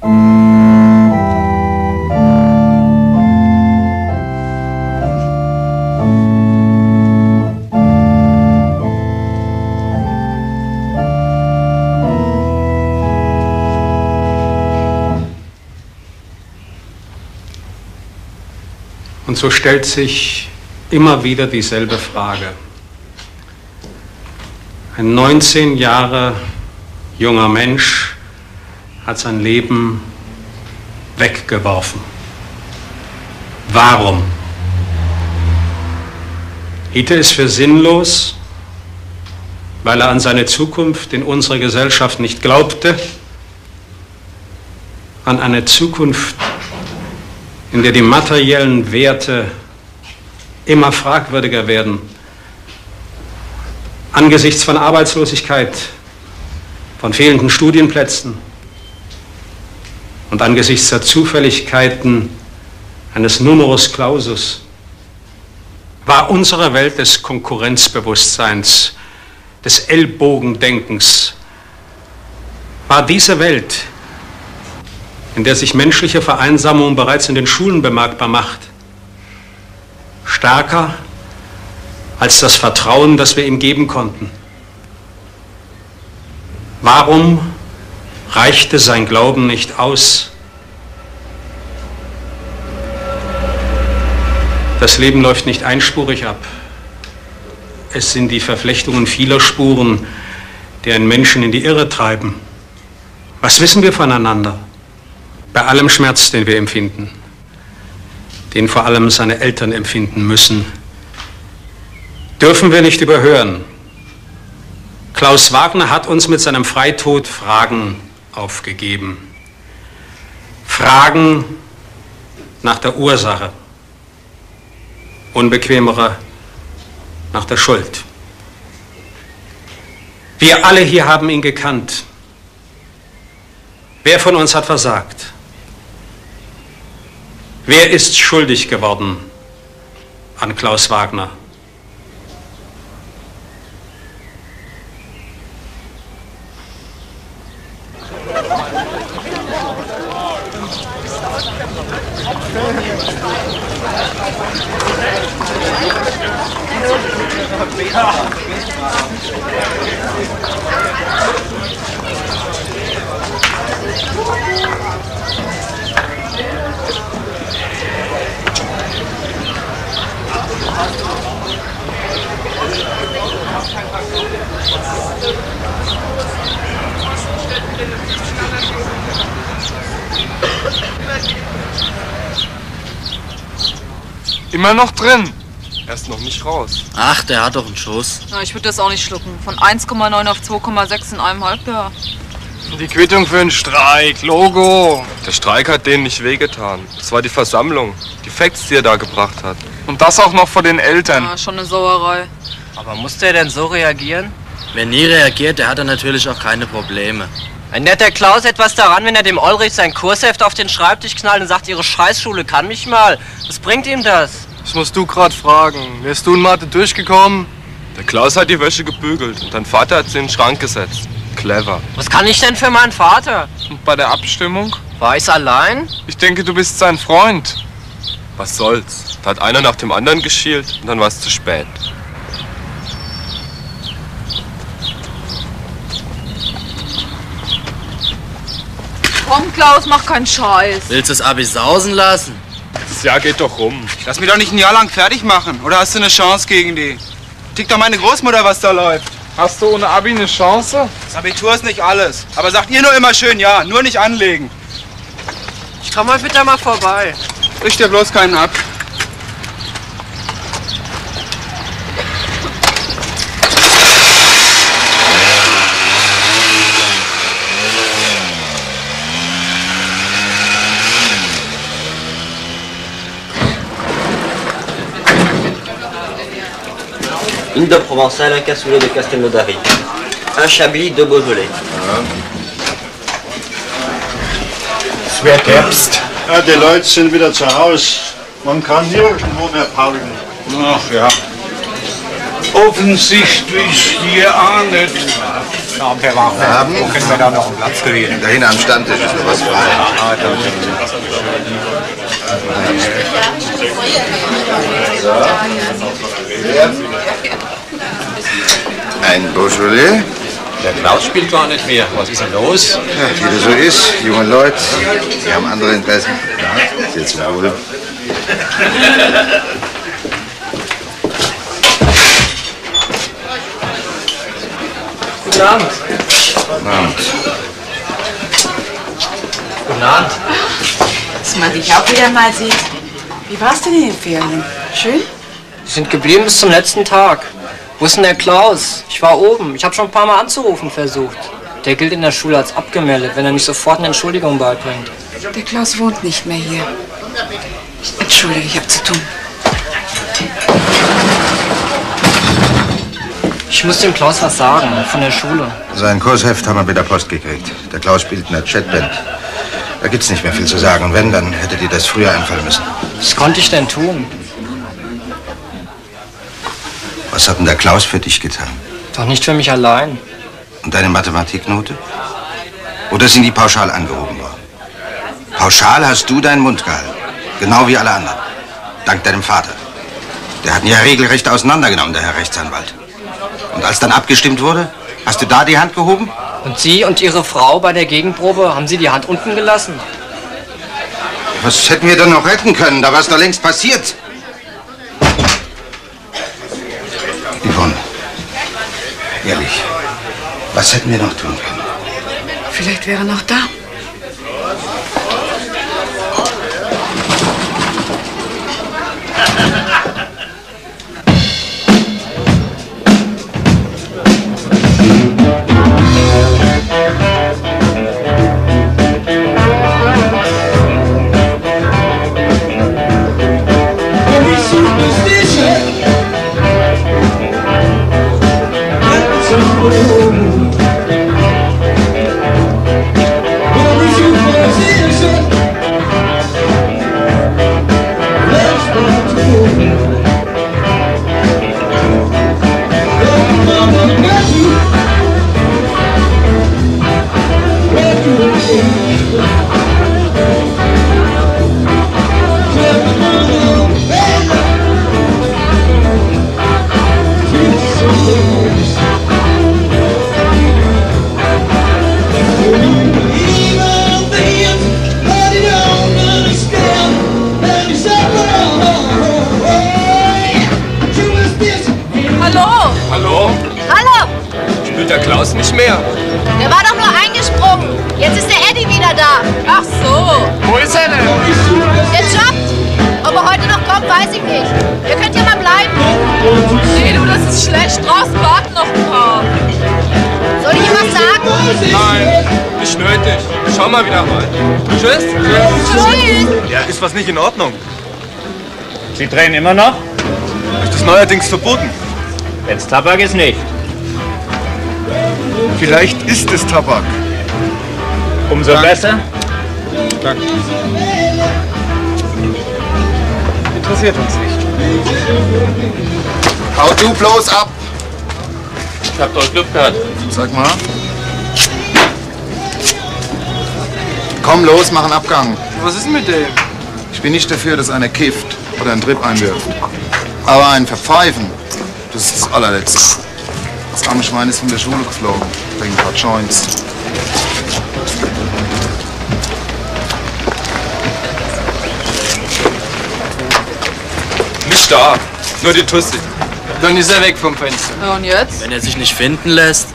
Und so stellt sich immer wieder dieselbe Frage. Ein 19 Jahre junger Mensch hat sein Leben weggeworfen. Warum? Hielt er es für sinnlos, weil er an seine Zukunft in unserer Gesellschaft nicht glaubte, an eine Zukunft, in der die materiellen Werte immer fragwürdiger werden, angesichts von Arbeitslosigkeit, von fehlenden Studienplätzen und angesichts der Zufälligkeiten eines Numerus Clausus, war unsere Welt des Konkurrenzbewusstseins, des Ellbogendenkens, war diese Welt, in der sich menschliche Vereinsamung bereits in den Schulen bemerkbar macht, stärker als das Vertrauen, das wir ihm geben konnten. Warum reichte sein Glauben nicht aus? Das Leben läuft nicht einspurig ab. Es sind die Verflechtungen vieler Spuren, die einen Menschen in die Irre treiben. Was wissen wir voneinander? Bei allem Schmerz, den wir empfinden, den vor allem seine Eltern empfinden müssen, dürfen wir nicht überhören. Klaus Wagner hat uns mit seinem Freitod Fragen aufgegeben. Fragen nach der Ursache, unbequemere nach der Schuld. Wir alle hier haben ihn gekannt. Wer von uns hat versagt? Wer ist schuldig geworden an Klaus Wagner? Immer noch drin. Er ist noch nicht raus. Ach, der hat doch einen Schuss. Na, ich würde das auch nicht schlucken. Von 1,9 auf 2,6 in einem Halbjahr. Die Quittung für den Streik. Logo. Der Streik hat denen nicht wehgetan. Das war die Versammlung. Die Facts, die er da gebracht hat. Und das auch noch vor den Eltern. Ja, schon eine Sauerei. Aber musste er denn so reagieren? Wer nie reagiert, der hat dann natürlich auch keine Probleme. Ändert der Klaus etwas daran, wenn er dem Ulrich sein Kursheft auf den Schreibtisch knallt und sagt, ihre Scheißschule kann mich mal? Was bringt ihm das? Das musst du gerade fragen. Wärst du in Mathe durchgekommen? Der Klaus hat die Wäsche gebügelt und dein Vater hat sie in den Schrank gesetzt. Clever. Was kann ich denn für meinen Vater? Und bei der Abstimmung? War ich's allein? Ich denke, du bist sein Freund. Was soll's? Da hat einer nach dem anderen geschielt und dann war es zu spät. Komm, Klaus, mach keinen Scheiß. Willst du das Abi sausen lassen? Das Jahr geht doch rum. Lass mich doch nicht ein Jahr lang fertig machen. Oder hast du eine Chance gegen die? Tickt doch meine Großmutter, was da läuft. Hast du ohne Abi eine Chance? Das Abitur ist nicht alles. Aber sagt ihr nur immer schön ja, nur nicht anlegen. Ich komm mal bitte mal vorbei. Richt dir bloß keinen ab. Une de Provençal, un cassoulet de Castelnaudary. Un Chablis, deux Beaujolais. Es wird Herbst. Ja, die Leute sind wieder zu Hause. Man kann nirgendwo mehr paulen. Ach ja. Offensichtlich hier auch nicht. Abend, Herr Wagner. Wo können wir da noch einen Platz kriegen? Da hinten am Stammtisch ist noch was frei. Ein Beaujolais? Der Klaus spielt gar nicht mehr. Was ist denn los? Ja, wie das so ist. Junge Leute, die haben andere Interessen. Sehr zu wohl. Guten Abend. Guten Abend. Guten Abend. Dass man dich auch wieder mal sieht. Wie war's denn in den Ferien? Schön? Sie sind geblieben bis zum letzten Tag. Wo ist denn der Klaus? Ich war oben. Ich habe schon ein paar Mal anzurufen versucht. Der gilt in der Schule als abgemeldet, wenn er nicht sofort eine Entschuldigung beibringt. Der Klaus wohnt nicht mehr hier. Entschuldige, ich hab zu tun. Ich muss dem Klaus was sagen, von der Schule. Sein Kursheft haben wir mit der Post gekriegt. Der Klaus spielt in der Chatband. Da gibt's nicht mehr viel zu sagen. Und wenn, dann hättet ihr das früher einfallen müssen. Was konnte ich denn tun? Was hat denn der Klaus für dich getan? Doch nicht für mich allein. Und deine Mathematiknote? Oder sind die pauschal angehoben worden? Pauschal hast du deinen Mund gehalten. Genau wie alle anderen. Dank deinem Vater. Der hat ihn ja regelrecht auseinandergenommen, der Herr Rechtsanwalt. Und als dann abgestimmt wurde, hast du da die Hand gehoben? Und Sie und Ihre Frau bei der Gegenprobe, haben Sie die Hand unten gelassen? Was hätten wir denn noch retten können? Da war es doch längst passiert. Yvonne, ehrlich, was hätten wir noch tun können? Vielleicht wäre er noch da. Nicht mehr. Der war doch nur eingesprungen. Jetzt ist der Eddie wieder da. Ach so. Wo ist er denn? Der jobbt. Ob er heute noch kommt, weiß ich nicht. Ihr könnt ja mal bleiben. Nee, du, das ist schlecht. Draußen warten noch ein paar. Soll ich ihm was sagen? Nein, nicht nötig. Schau mal wieder mal. Tschüss. Tschüss. Ja, ist was nicht in Ordnung? Sie drehen immer noch? Ist das neuerdings verboten? Wenn's Tabak ist, nicht. Vielleicht ist es Tabak. Umso besser. Danke. Interessiert uns nicht. Hau du bloß ab! Ich hab doch Glück gehabt. Sag mal. Komm los, mach einen Abgang. Was ist mit dem? Ich bin nicht dafür, dass einer kifft oder einen Trip einwirft. Aber ein Verpfeifen, das ist das allerletzte. Das arme Schwein ist von der Schule geflogen, wegen ein paar Joints. Nicht da, nur die Tussi. Dann ist er weg vom Fenster. Ja, und jetzt? Wenn er sich nicht finden lässt.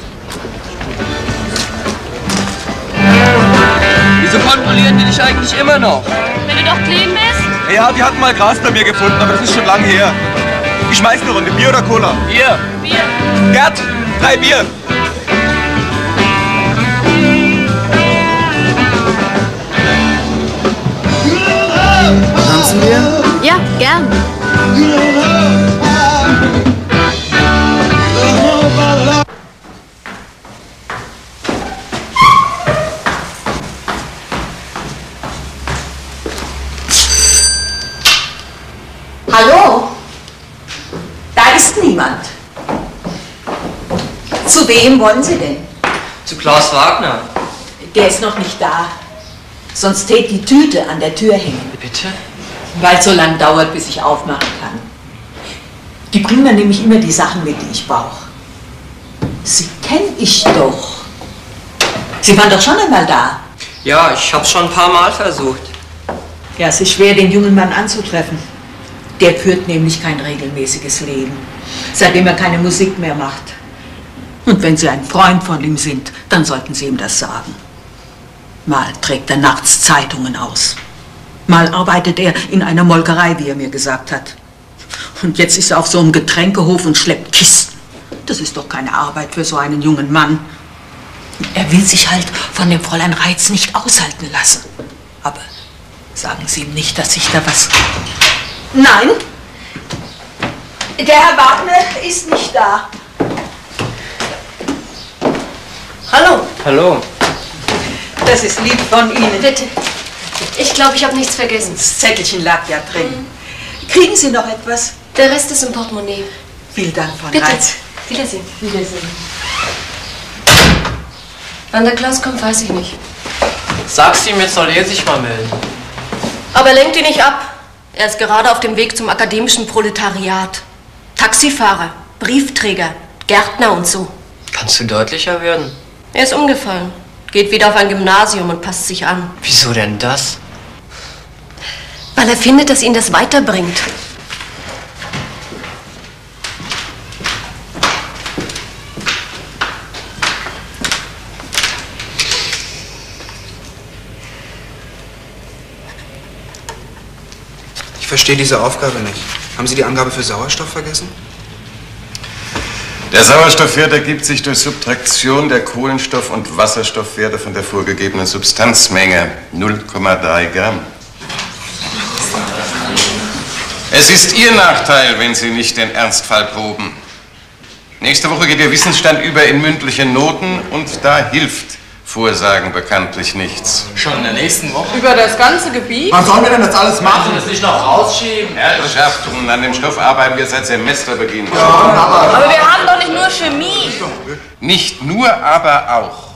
Wieso kontrollieren die dich eigentlich immer noch? Wenn du doch clean bist? Ja, die hatten mal Gras bei mir gefunden, aber das ist schon lange her. Ich schmeiß eine Runde. Bier oder Cola? Bier. Bier. Gerd, 3 Bier. Tanzen wir? Ja, gern. Hallo? Da ist niemand. Zu Zu wem wollen Sie denn? Zu Klaus Wagner. Der ist noch nicht da. Sonst täte die Tüte an der Tür hängen. Bitte? Weil es so lang dauert, bis ich aufmachen kann. Die bringen mir nämlich immer die Sachen mit, die ich brauche. Sie kenne ich doch. Sie waren doch schon einmal da. Ja, ich hab's schon ein paar Mal versucht. Ja, es ist schwer, den jungen Mann anzutreffen. Der führt nämlich kein regelmäßiges Leben, seitdem er keine Musik mehr macht. Und wenn Sie ein Freund von ihm sind, dann sollten Sie ihm das sagen. Mal trägt er nachts Zeitungen aus. Mal arbeitet er in einer Molkerei, wie er mir gesagt hat. Und jetzt ist er auf so einem Getränkehof und schleppt Kisten. Das ist doch keine Arbeit für so einen jungen Mann. Er will sich halt von dem Fräulein Reitz nicht aushalten lassen. Aber sagen Sie ihm nicht, dass ich da was... Nein, der Herr Wagner ist nicht da. Hallo. Hallo. Das ist lieb von Ihnen. Bitte. Ich glaube, ich habe nichts vergessen. Das Zettelchen lag ja drin. Kriegen Sie noch etwas? Der Rest ist im Portemonnaie. Vielen Dank, Frau Bitte. Reitz. Wiedersehen. Wiedersehen. Wann der Klaus kommt, weiß ich nicht. Sag's ihm, jetzt soll er sich mal melden. Aber lenkt ihn nicht ab. Er ist gerade auf dem Weg zum akademischen Proletariat. Taxifahrer, Briefträger, Gärtner und so. Kannst du deutlicher werden? Er ist umgefallen. Geht wieder auf ein Gymnasium und passt sich an. Wieso denn das? Weil er findet, dass ihn das weiterbringt. Ich verstehe diese Aufgabe nicht. Haben Sie die Angabe für Sauerstoff vergessen? Der Sauerstoffwert ergibt sich durch Subtraktion der Kohlenstoff- und Wasserstoffwerte von der vorgegebenen Substanzmenge, 0,3 Gramm. Es ist Ihr Nachteil, wenn Sie nicht den Ernstfall proben. Nächste Woche geht Ihr Wissensstand über in mündliche Noten und da hilft Vorsagen bekanntlich nichts. Schon in der nächsten Woche? Über das ganze Gebiet? Wann sollen wir denn das alles machen? Das nicht noch rausschieben? Herrschaften, an dem Stoff arbeiten wir seit Semesterbeginn. Aber wir haben doch nicht nur Chemie. Nicht nur, aber auch.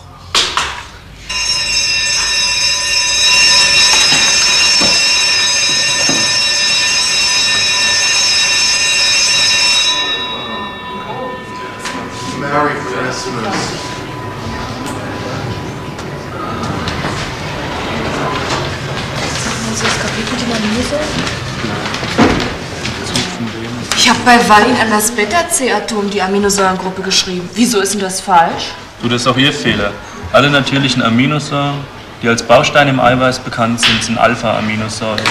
Merry Christmas. Ich habe bei Valin an das Beta-C-Atom die Aminosäurengruppe geschrieben. Wieso ist denn das falsch? Du, das ist auch Ihr Fehler. Alle natürlichen Aminosäuren, die als Bausteine im Eiweiß bekannt sind, sind Alpha-Aminosäuren.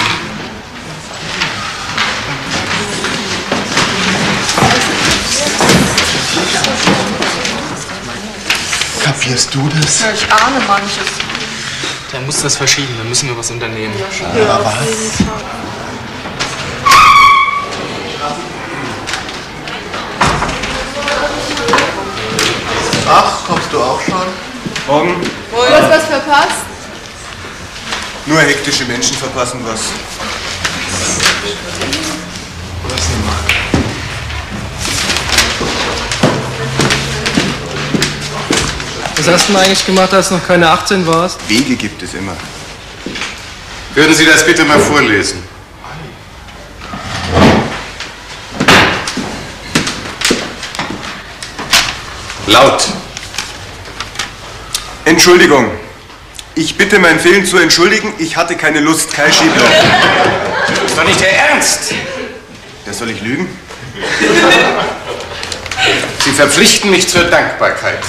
Kapierst du das? Ja, ich ahne manches. Der muss das verschieben, da müssen wir was unternehmen. Ja, was? Ach, kommst du auch schon? Morgen. Du hast was verpasst? Nur hektische Menschen verpassen was. Was hast du denn eigentlich gemacht, als du noch keine 18 warst? Wege gibt es immer. Würden Sie das bitte mal vorlesen? Laut. Entschuldigung. Ich bitte mein Fehlen zu entschuldigen. Ich hatte keine Lust. Kai Schiebler. Das ist doch nicht der Ernst. Das soll ich lügen? Sie verpflichten mich zur Dankbarkeit.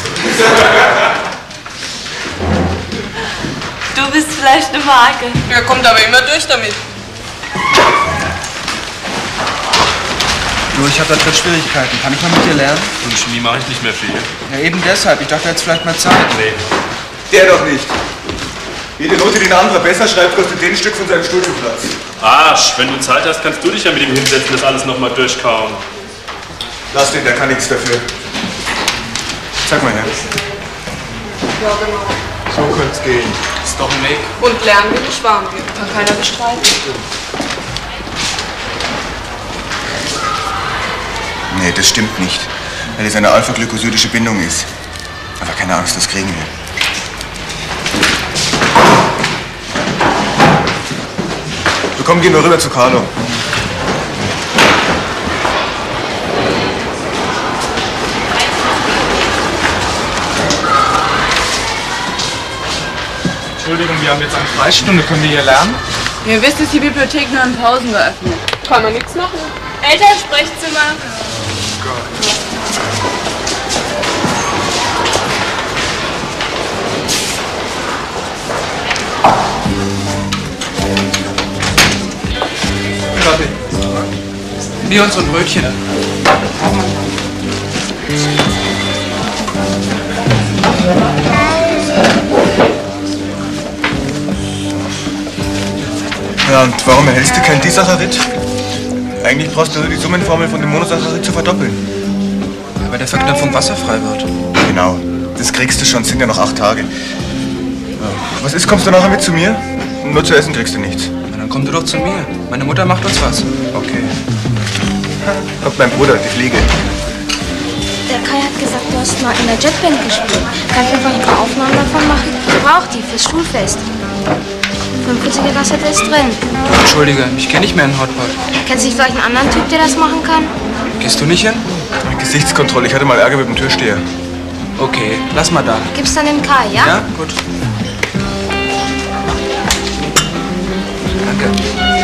Du bist vielleicht eine Marke. Er kommt aber immer durch damit. Nur ich habe da Schwierigkeiten. Kann ich mal mit dir lernen? In Chemie mache ich nicht mehr viel. Ja, eben deshalb. Ich dachte jetzt vielleicht mal Zeit. Nee. Der doch nicht. Jede Note, die ein anderer besser schreibt, kostet den ein Stück von seinem Studienplatz. Arsch, wenn du Zeit hast, kannst du dich ja mit ihm hinsetzen, das alles nochmal durchkauen. Lass den, der kann nichts dafür. Sag mal her. Ja, genau. So könnte es gehen. Ist doch ein Make. Und lernen wir nicht warm wir. Kann keiner bestreiten. Nee, das stimmt nicht. Weil es eine alpha-glykosidische Bindung ist. Aber keine Angst, das kriegen wir. So, komm, gehen wir rüber zu Carlo. Entschuldigung, wir haben jetzt eine Freistunde. Können wir hier lernen? Ihr wisst, ist die Bibliothek nur in Pausen geöffnet. Kann man nichts machen. Elternsprechzimmer. Kaffee. Bier und so ein Brötchen. Ja, und warum erhältst du kein Disaccharid? Eigentlich brauchst du nur die Summenformel von dem Monosaccharid zu verdoppeln. Ja, weil der Verknüpfung wasserfrei wird. Genau. Das kriegst du schon, sind ja noch 8 Tage. Ja. Was ist, kommst du nachher mit zu mir? Nur zu essen kriegst du nichts. Na, dann komm du doch zu mir. Meine Mutter macht uns was. Okay. Kommt mein Bruder, die Fliege. Der Kai hat gesagt, du hast mal in der Jetband gespielt. Kannst du einfach ein paar Aufnahmen davon machen? Ich brauch die fürs Schulfest. 45er Kassette ist drin. Entschuldige, ich kenne nicht mehr einen Hotpot. Kennst du nicht vielleicht einen anderen Typ, der das machen kann? Gehst du nicht hin? Gesichtskontrolle, ich hatte mal Ärger mit dem Türsteher. Okay, lass mal da. Gib's dann dem Kai, ja? Ja, gut. Danke.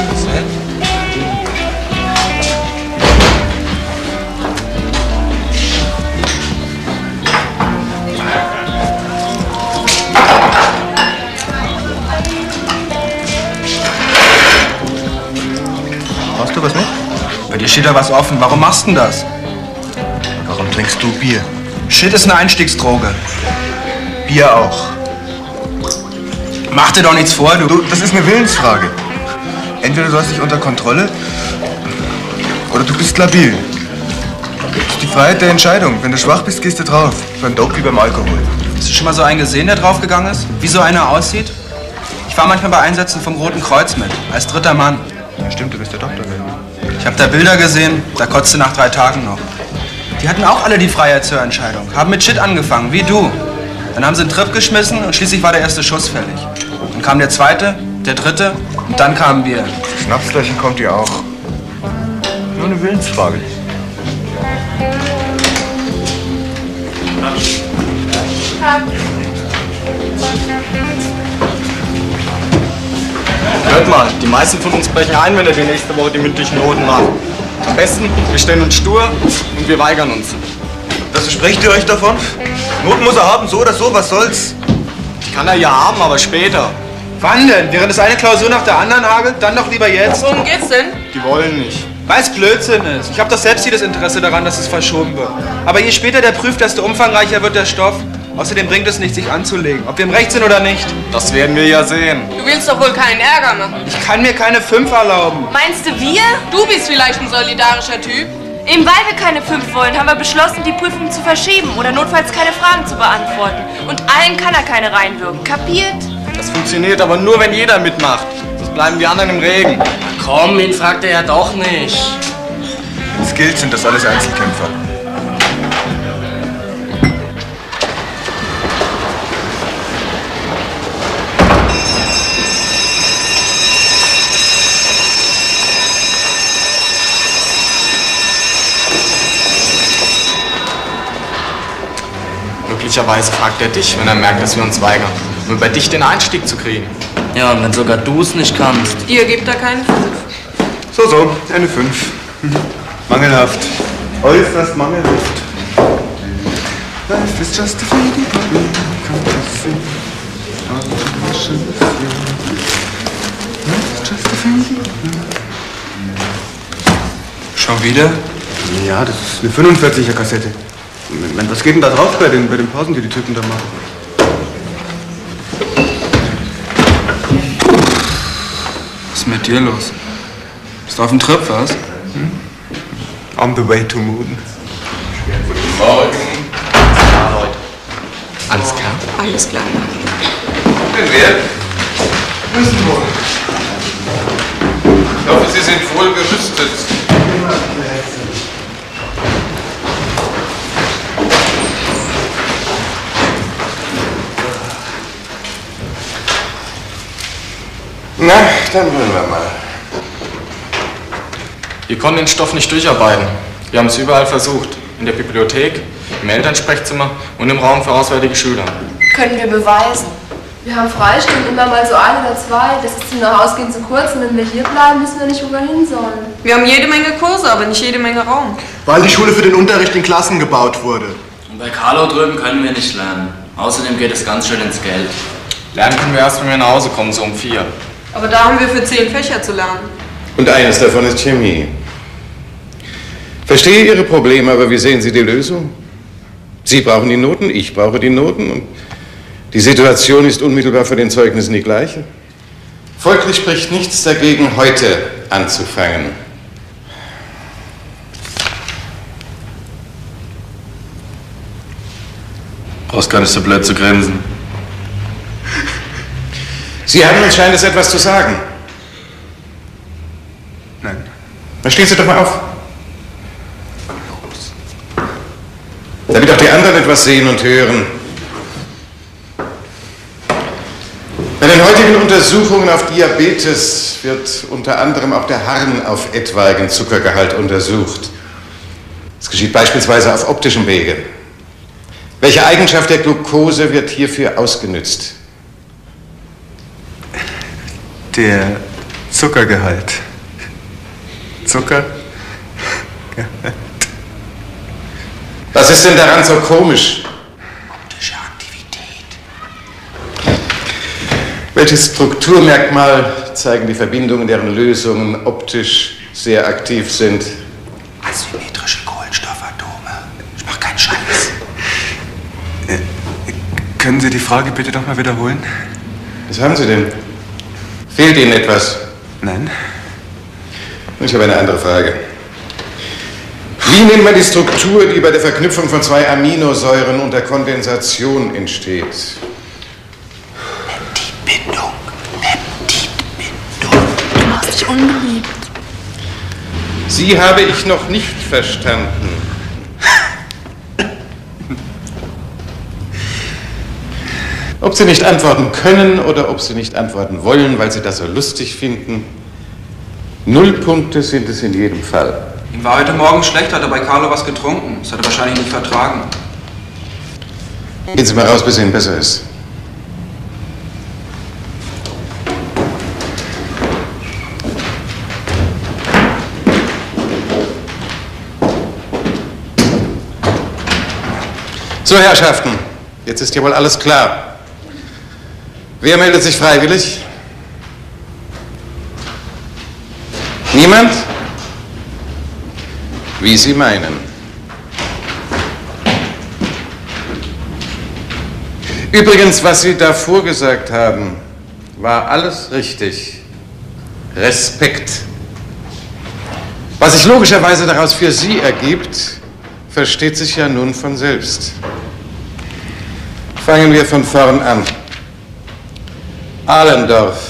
Brauchst du was mit? Bei dir steht da was offen. Warum machst du denn das? Warum trinkst du Bier? Shit ist eine Einstiegsdroge. Bier auch. Mach dir doch nichts vor, du. Das ist eine Willensfrage. Entweder du hast dich unter Kontrolle oder du bist labil. Das ist die Freiheit der Entscheidung. Wenn du schwach bist, gehst du drauf. Beim Dope wie beim Alkohol. Hast du schon mal so einen gesehen, der draufgegangen ist? Wie so einer aussieht? Ich war manchmal bei Einsätzen vom Roten Kreuz mit, als 3. Mann. Ja, stimmt, du bist der Doktor. Ich habe da Bilder gesehen, da kotzte nach 3 Tagen noch. Die hatten auch alle die Freiheit zur Entscheidung, haben mit Shit angefangen, wie du. Dann haben sie einen Trip geschmissen und schließlich war der erste Schuss fällig. Dann kam der zweite, der dritte und dann kamen wir. Schnapsleichen kommt ihr auch. Nur eine Willensfrage. Hört mal, die meisten von uns brechen ein, wenn er die nächste Woche die mündlichen Noten macht. Am besten, wir stellen uns stur und wir weigern uns. Das sprecht ihr euch davon? Noten muss er haben, so oder so, was soll's? Die kann er ja haben, aber später. Wann denn? Während es eine Klausur nach der anderen hagelt, dann doch lieber jetzt? Worum geht's denn? Die wollen nicht. Weil es Blödsinn ist. Ich habe doch selbst hier das Interesse daran, dass es verschoben wird. Aber je später der prüft, desto umfangreicher wird der Stoff. Außerdem bringt es nichts, sich anzulegen. Ob wir im Recht sind oder nicht. Das werden wir ja sehen. Du willst doch wohl keinen Ärger machen. Ich kann mir keine 5 erlauben. Meinst du wir? Du bist vielleicht ein solidarischer Typ. Eben weil wir keine 5 wollen, haben wir beschlossen, die Prüfung zu verschieben oder notfalls keine Fragen zu beantworten. Und allen kann er keine reinwirken. Kapiert? Das funktioniert aber nur, wenn jeder mitmacht. Sonst bleiben die anderen im Regen. Komm, ihn fragt er ja doch nicht. Skills sind das alles Einzelkämpfer. Möglicherweise fragt er dich, wenn er merkt, dass wir uns weigern, um über dich den Einstieg zu kriegen. Ja, und wenn sogar du es nicht kannst. Ihr gebt da keinen 5. So, eine 5. Mangelhaft. Äußerst mangelhaft. Life is just a fleeting problem. Schon wieder? Ja, das ist eine 45er Kassette. Was geht denn da drauf bei den Pausen, die die Typen da machen? Was ist mit dir los? Bist du auf dem Trip, was? On the way to moon. Guten Morgen. Ja, Leute. Alles klar? Alles klar. Denn wir müssen wohl. Ich hoffe, Sie sind wohl gerüstet. Na, dann wollen wir mal. Wir konnten den Stoff nicht durcharbeiten. Wir haben es überall versucht. In der Bibliothek, im Elternsprechzimmer und im Raum für auswärtige Schüler. Können wir beweisen. Wir haben Freistunden immer mal so ein oder zwei. Das ist zum Nachhausgehen zu kurz. Und wenn wir hier bleiben, wissen wir nicht, wo wir hin sollen. Wir haben jede Menge Kurse, aber nicht jede Menge Raum. Weil die Schule für den Unterricht in Klassen gebaut wurde. Und bei Carlo drüben können wir nicht lernen. Außerdem geht es ganz schön ins Geld. Lernen können wir erst, wenn wir nach Hause kommen, so um 4. Aber da haben wir für 10 Fächer zu lernen. Und eines davon ist Chemie. Verstehe Ihre Probleme, aber wie sehen Sie die Lösung? Sie brauchen die Noten, ich brauche die Noten und die Situation ist unmittelbar vor den Zeugnissen die gleiche. Folglich spricht nichts dagegen, heute anzufangen. Brauchst gar nicht so blöd zu grinsen. Sie haben anscheinend etwas zu sagen. Nein. Dann stehen Sie doch mal auf. Damit auch die anderen etwas sehen und hören. Bei den heutigen Untersuchungen auf Diabetes wird unter anderem auch der Harn auf etwaigen Zuckergehalt untersucht. Es geschieht beispielsweise auf optischem Wege. Welche Eigenschaft der Glucose wird hierfür ausgenützt? Der Zuckergehalt. Zucker? Was ist denn daran so komisch? Optische Aktivität. Welches Strukturmerkmal zeigen die Verbindungen, deren Lösungen optisch sehr aktiv sind? Asymmetrische Kohlenstoffatome. Ich mach keinen Scheiß. Können Sie die Frage bitte doch mal wiederholen? Was haben Sie denn? Fehlt Ihnen etwas? Nein. Ich habe eine andere Frage. Wie nennt man die Struktur, die bei der Verknüpfung von 2 Aminosäuren unter Kondensation entsteht? Peptidbindung. Du machst dich unbeliebt. Sie habe ich noch nicht verstanden. Ob Sie nicht antworten können oder ob Sie nicht antworten wollen, weil Sie das so lustig finden, 0 Punkte sind es in jedem Fall. Ihm war heute Morgen schlecht, hat er bei Carlo was getrunken. Das hat er wahrscheinlich nicht vertragen. Gehen Sie mal raus, bis Ihnen besser ist. So, Herrschaften, jetzt ist ja wohl alles klar. Wer meldet sich freiwillig? Niemand? Wie Sie meinen. Übrigens, was Sie davor gesagt haben, war alles richtig. Respekt. Was sich logischerweise daraus für Sie ergibt, versteht sich ja nun von selbst. Fangen wir von vorn an. Ahlendorf.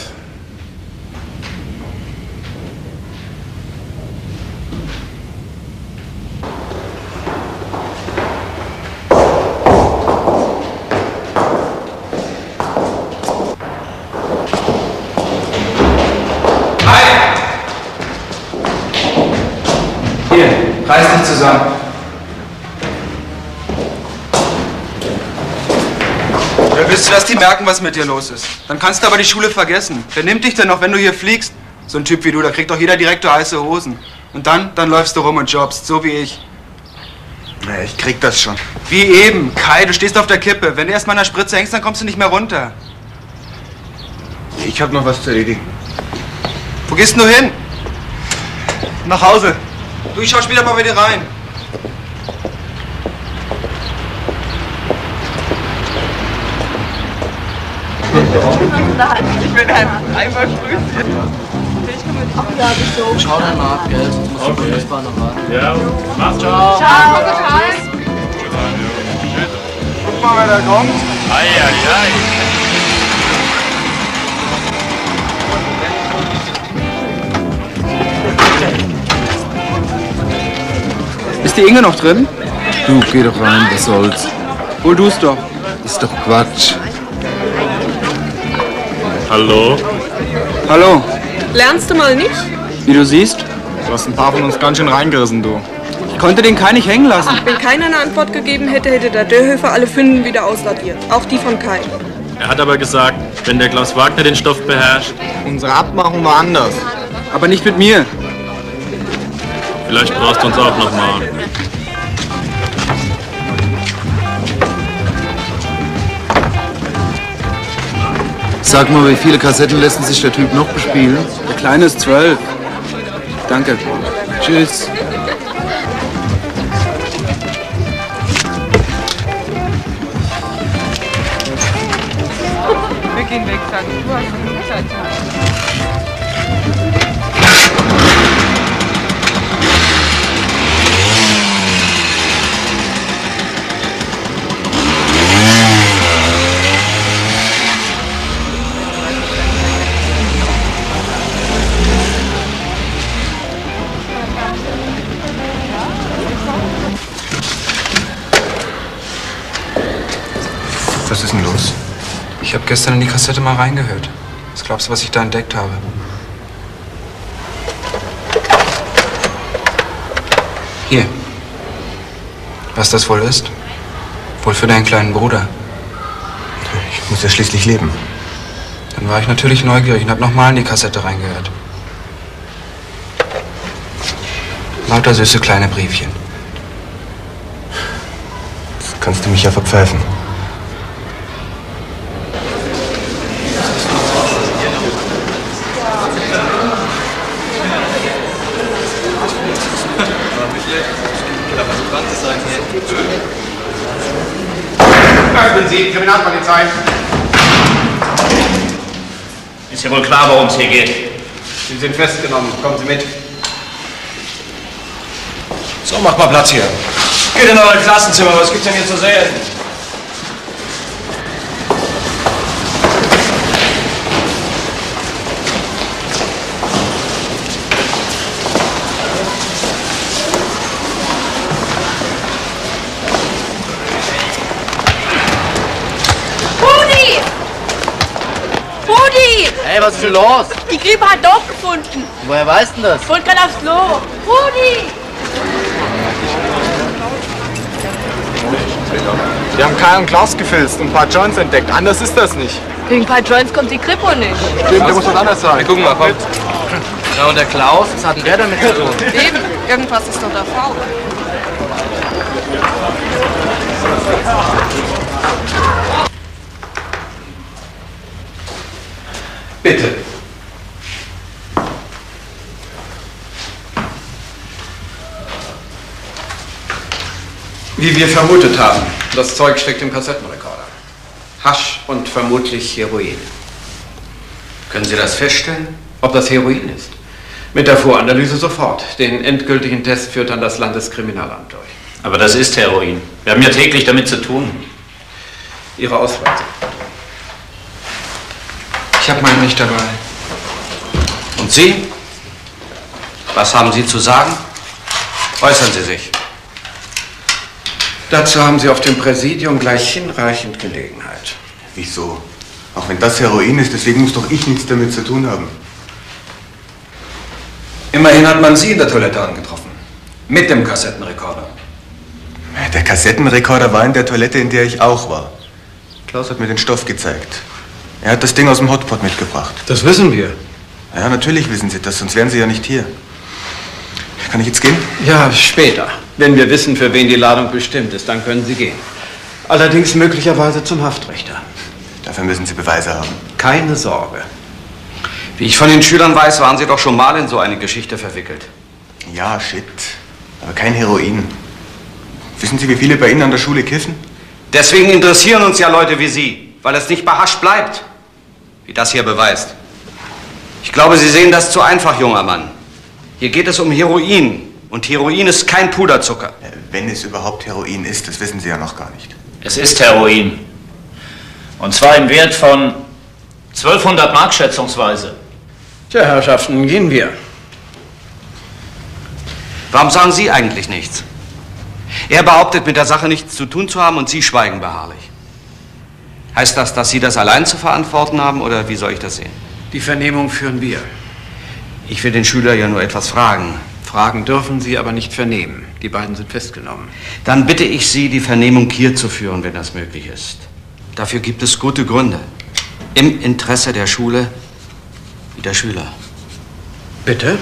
Hier, reiß dich zusammen. Ja, willst du, dass die merken, was mit dir los ist? Dann kannst du aber die Schule vergessen. Wer nimmt dich denn noch, wenn du hier fliegst? So ein Typ wie du, da kriegt doch jeder Direktor heiße Hosen. Und dann läufst du rum und jobbst, so wie ich. Na, ich krieg das schon. Wie eben. Kai, du stehst auf der Kippe. Wenn du erst mal an der Spritze hängst, dann kommst du nicht mehr runter. Ich hab noch was zu erledigen. Wo gehst du hin? Nach Hause. Du, ich schau später mal bei dir rein. Ich bin einmal Frühstück. Schau dann mal ab, gell? Sonst musst du bis bald noch warten. Ja, mach's, ciao. Ciao, Kai. Guck mal, wer da kommt. Ei. Ist die Inge noch drin? Du, geh doch rein, was soll's. Hol du's doch. Ist doch Quatsch. Hallo? Hallo. Lernst du mal nicht? Wie du siehst. Du hast ein paar von uns ganz schön reingerissen, du. Ich konnte den Kai nicht hängen lassen. Wenn keiner eine Antwort gegeben hätte, hätte der Dörhöfer alle Fünfen wieder ausradiert. Auch die von Kai. Er hat aber gesagt, wenn der Klaus Wagner den Stoff beherrscht. Unsere Abmachung war anders. Aber nicht mit mir. Vielleicht brauchst du uns auch noch mal. Sag mal, wie viele Kassetten lassen sich der Typ noch bespielen? Der Kleine ist 12. Danke. Tschüss. Wir gehen weg, sag ich. Du hast genug Zeit. Was ist denn los? Ich habe gestern in die Kassette mal reingehört. Was glaubst du, was ich da entdeckt habe? Hier. Was das wohl ist? Wohl für deinen kleinen Bruder. Ich muss ja schließlich leben. Dann war ich natürlich neugierig und habe nochmal in die Kassette reingehört. Lauter süße kleine Briefchen. Das kannst du mich ja verpfeifen. Öffnen Sie, Kriminalpolizei. Ist ja wohl klar, worum es hier geht. Sie sind festgenommen. Kommen Sie mit. So, macht mal Platz hier. Geht in eure Klassenzimmer. Was gibt's denn hier zu sehen? Hey, was ist denn los? Die Grippe hat doch gefunden. Woher weißt du das? Ich wollte gerade aufs Klo. Rudi! Wir haben Kai und Klaus gefilzt und ein paar Joints entdeckt. Anders ist das nicht. Wegen ein paar Joints kommt die Grippe nicht. Stimmt, da muss was anderes sein. Gucken mal, komm. Ja, und der Klaus, was hat denn der damit zu tun? Eben, irgendwas ist doch da faul. Bitte. Wie wir vermutet haben, das Zeug steckt im Kassettenrekorder. Hasch und vermutlich Heroin. Können Sie das feststellen, ob das Heroin ist? Mit der Voranalyse sofort. Den endgültigen Test führt dann das Landeskriminalamt durch. Aber das ist Heroin. Wir haben ja täglich damit zu tun. Ihre Ausweise. Ich habe meinen nicht dabei. Und Sie? Was haben Sie zu sagen? Äußern Sie sich. Dazu haben Sie auf dem Präsidium gleich hinreichend Gelegenheit. Wieso? Auch wenn das Heroin ist, deswegen muss doch ich nichts damit zu tun haben. Immerhin hat man Sie in der Toilette angetroffen. Mit dem Kassettenrekorder. Der Kassettenrekorder war in der Toilette, in der ich auch war. Klaus hat mir den Stoff gezeigt. Er hat das Ding aus dem Hotpot mitgebracht. Das wissen wir. Ja, natürlich wissen Sie das, sonst wären Sie ja nicht hier. Kann ich jetzt gehen? Ja, später. Wenn wir wissen, für wen die Ladung bestimmt ist, dann können Sie gehen. Allerdings möglicherweise zum Haftrichter. Dafür müssen Sie Beweise haben. Keine Sorge. Wie ich von den Schülern weiß, waren Sie doch schon mal in so eine Geschichte verwickelt. Ja, shit. Aber kein Heroin. Wissen Sie, wie viele bei Ihnen an der Schule kiffen? Deswegen interessieren uns ja Leute wie Sie, weil es nicht bei Hasch bleibt, wie das hier beweist. Ich glaube, Sie sehen das zu einfach, junger Mann. Hier geht es um Heroin. Und Heroin ist kein Puderzucker. Wenn es überhaupt Heroin ist, das wissen Sie ja noch gar nicht. Es ist Heroin. Und zwar im Wert von 1200 Mark schätzungsweise. Tja, Herrschaften, gehen wir. Warum sagen Sie eigentlich nichts? Er behauptet, mit der Sache nichts zu tun zu haben und Sie schweigen beharrlich. Heißt das, dass Sie das allein zu verantworten haben oder wie soll ich das sehen? Die Vernehmung führen wir. Ich will den Schüler ja nur etwas fragen. Fragen dürfen Sie, aber nicht vernehmen. Die beiden sind festgenommen. Dann bitte ich Sie, die Vernehmung hier zu führen, wenn das möglich ist. Dafür gibt es gute Gründe. Im Interesse der Schule wie der Schüler. Bitte?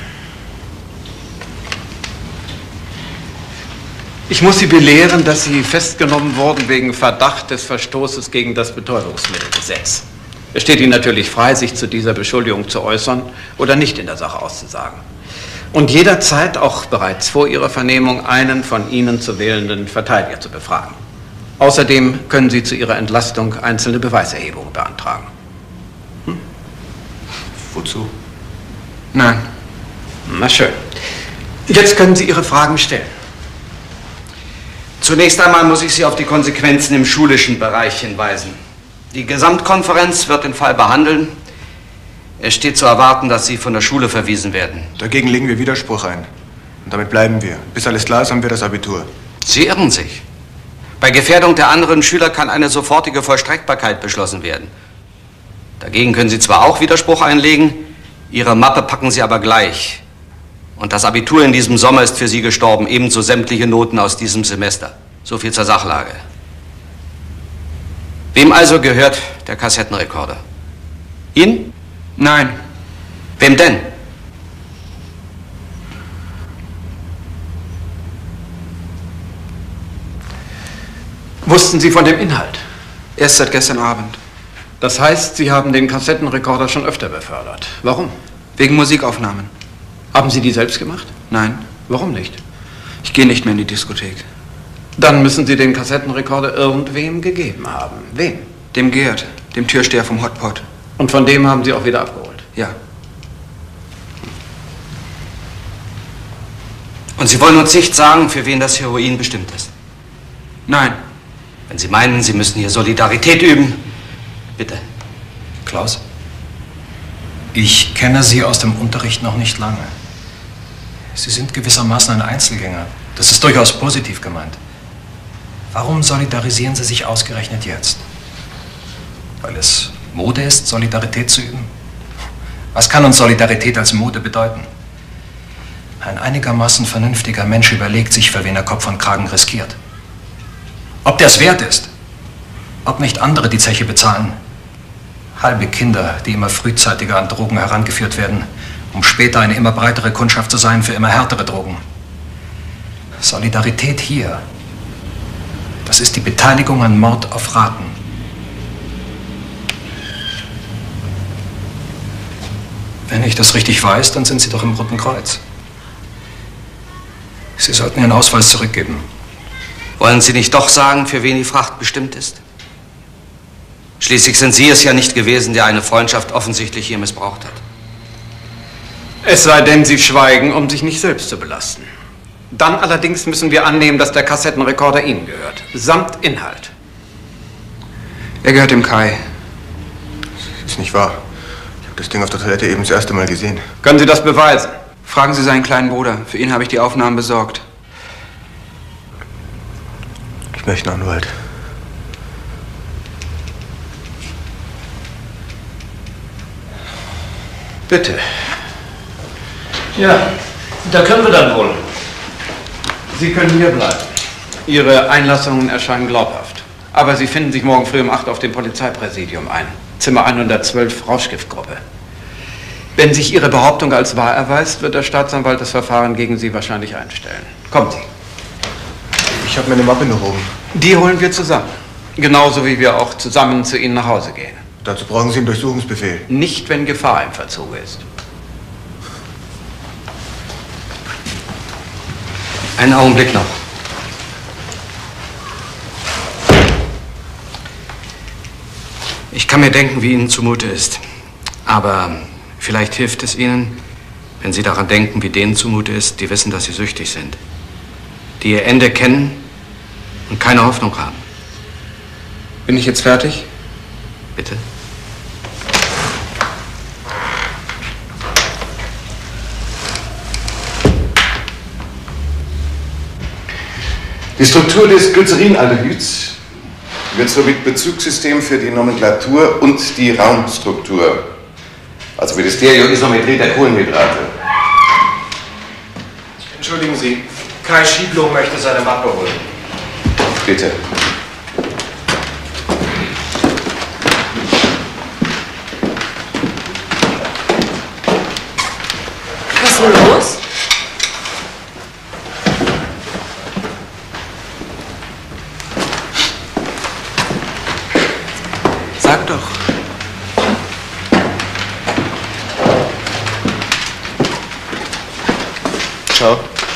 Ich muss Sie belehren, dass Sie festgenommen wurden wegen Verdacht des Verstoßes gegen das Betäubungsmittelgesetz. Es steht Ihnen natürlich frei, sich zu dieser Beschuldigung zu äußern oder nicht in der Sache auszusagen. Und jederzeit, auch bereits vor Ihrer Vernehmung, einen von Ihnen zu wählenden Verteidiger zu befragen. Außerdem können Sie zu Ihrer Entlastung einzelne Beweiserhebungen beantragen. Wozu? Nein. Na schön. Jetzt können Sie Ihre Fragen stellen. Zunächst einmal muss ich Sie auf die Konsequenzen im schulischen Bereich hinweisen. Die Gesamtkonferenz wird den Fall behandeln. Es steht zu erwarten, dass Sie von der Schule verwiesen werden. Dagegen legen wir Widerspruch ein. Und damit bleiben wir. Bis alles klar ist, haben wir das Abitur. Sie irren sich. Bei Gefährdung der anderen Schüler kann eine sofortige Vollstreckbarkeit beschlossen werden. Dagegen können Sie zwar auch Widerspruch einlegen, Ihre Mappe packen Sie aber gleich. Und das Abitur in diesem Sommer ist für Sie gestorben, ebenso sämtliche Noten aus diesem Semester. So viel zur Sachlage. Wem also gehört der Kassettenrekorder? Ihnen? Nein. Wem denn? Wussten Sie von dem Inhalt? Erst seit gestern Abend. Das heißt, Sie haben den Kassettenrekorder schon öfter befördert. Warum? Wegen Musikaufnahmen. Haben Sie die selbst gemacht? Nein. Warum nicht? Ich gehe nicht mehr in die Diskothek. Dann müssen Sie den Kassettenrekorder irgendwem gegeben haben. Wem? Dem Gerd, dem Türsteher vom Hotpot. Und von dem haben Sie auch wieder abgeholt? Ja. Und Sie wollen uns nicht sagen, für wen das Heroin bestimmt ist? Nein. Wenn Sie meinen, Sie müssen hier Solidarität üben, bitte. Klaus, ich kenne Sie aus dem Unterricht noch nicht lange. Sie sind gewissermaßen ein Einzelgänger. Das ist durchaus positiv gemeint. Warum solidarisieren Sie sich ausgerechnet jetzt? Weil es Mode ist, Solidarität zu üben? Was kann uns Solidarität als Mode bedeuten? Ein einigermaßen vernünftiger Mensch überlegt sich, für wen er Kopf und Kragen riskiert. Ob der es wert ist? Ob nicht andere die Zeche bezahlen? Halbe Kinder, die immer frühzeitiger an Drogen herangeführt werden, um später eine immer breitere Kundschaft zu sein für immer härtere Drogen. Solidarität hier, das ist die Beteiligung an Mord auf Raten. Wenn ich das richtig weiß, dann sind Sie doch im Roten Kreuz. Sie sollten Ihren Ausweis zurückgeben. Wollen Sie nicht doch sagen, für wen die Fracht bestimmt ist? Schließlich sind Sie es ja nicht gewesen, der eine Freundschaft offensichtlich hier missbraucht hat. Es sei denn, Sie schweigen, um sich nicht selbst zu belasten. Dann allerdings müssen wir annehmen, dass der Kassettenrekorder Ihnen gehört. Samt Inhalt. Er gehört dem Kai. Das ist nicht wahr. Ich habe das Ding auf der Toilette eben das erste Mal gesehen. Können Sie das beweisen? Fragen Sie seinen kleinen Bruder. Für ihn habe ich die Aufnahmen besorgt. Ich möchte einen Anwalt. Bitte. Ja, da können wir dann wohl. Sie können hier bleiben. Ihre Einlassungen erscheinen glaubhaft. Aber Sie finden sich morgen früh um 8 auf dem Polizeipräsidium ein. Zimmer 112, Rauschgiftgruppe. Wenn sich Ihre Behauptung als wahr erweist, wird der Staatsanwalt das Verfahren gegen Sie wahrscheinlich einstellen. Kommen Sie. Ich habe meine Mappe noch oben. Die holen wir zusammen. Genauso wie wir auch zusammen zu Ihnen nach Hause gehen. Dazu brauchen Sie einen Durchsuchungsbefehl. Nicht, wenn Gefahr im Verzug ist. Einen Augenblick noch. Ich kann mir denken, wie Ihnen zumute ist. Aber vielleicht hilft es Ihnen, wenn Sie daran denken, wie denen zumute ist, die wissen, dass sie süchtig sind. Die ihr Ende kennen und keine Hoffnung haben. Bin ich jetzt fertig? Bitte? Die Struktur des Glycerinaldehyds wird somit Bezugssystem für die Nomenklatur und die Raumstruktur. Also für die Stereoisometrie der Kohlenhydrate. Entschuldigen Sie, Kai Schiebloh möchte seine Mappe holen. Bitte. Was ist denn los? Sag doch. Ciao.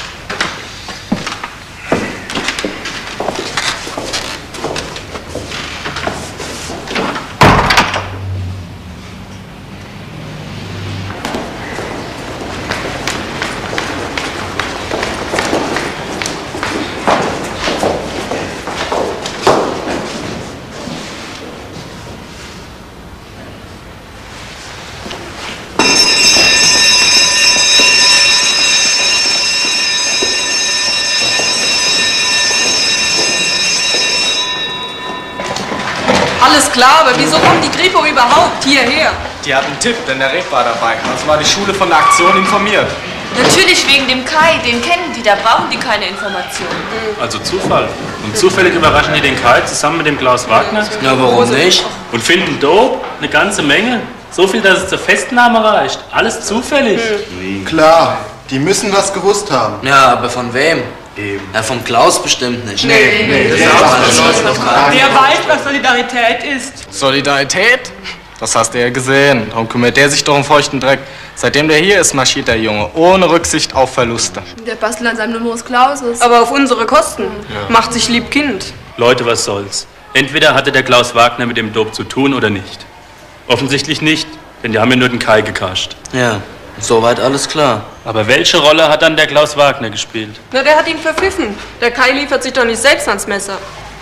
Alles klar, aber wieso kommt die Kripo überhaupt hierher? Die hat einen Tipp, denn der Reb war dabei. Also war die Schule von der Aktion informiert. Natürlich wegen dem Kai, den kennen die, da brauchen die keine Informationen. Also Zufall. Und zufällig überraschen die den Kai zusammen mit dem Klaus Wagner. Ja, warum nicht? Und finden Dope eine ganze Menge. So viel, dass es zur Festnahme reicht. Alles zufällig. Klar, die müssen was gewusst haben. Ja, aber von wem? Ja, vom Klaus bestimmt nicht. Nee, das ist auch Der weiß, was Solidarität ist. Solidarität? Das hast du ja gesehen. Darum kümmert der sich doch um feuchten Dreck. Seitdem der hier ist, marschiert der Junge, ohne Rücksicht auf Verluste. Der bastelt an seinem Numerus Clausus. Aber auf unsere Kosten. Macht sich lieb Kind. Leute, was soll's? Entweder hatte der Klaus Wagner mit dem Dope zu tun oder nicht. Offensichtlich nicht, denn die haben ja nur den Kai gekascht. Ja, soweit alles klar. Aber welche Rolle hat dann der Klaus Wagner gespielt? Na, der hat ihn verpfiffen. Der Kai liefert sich doch nicht selbst ans Messer.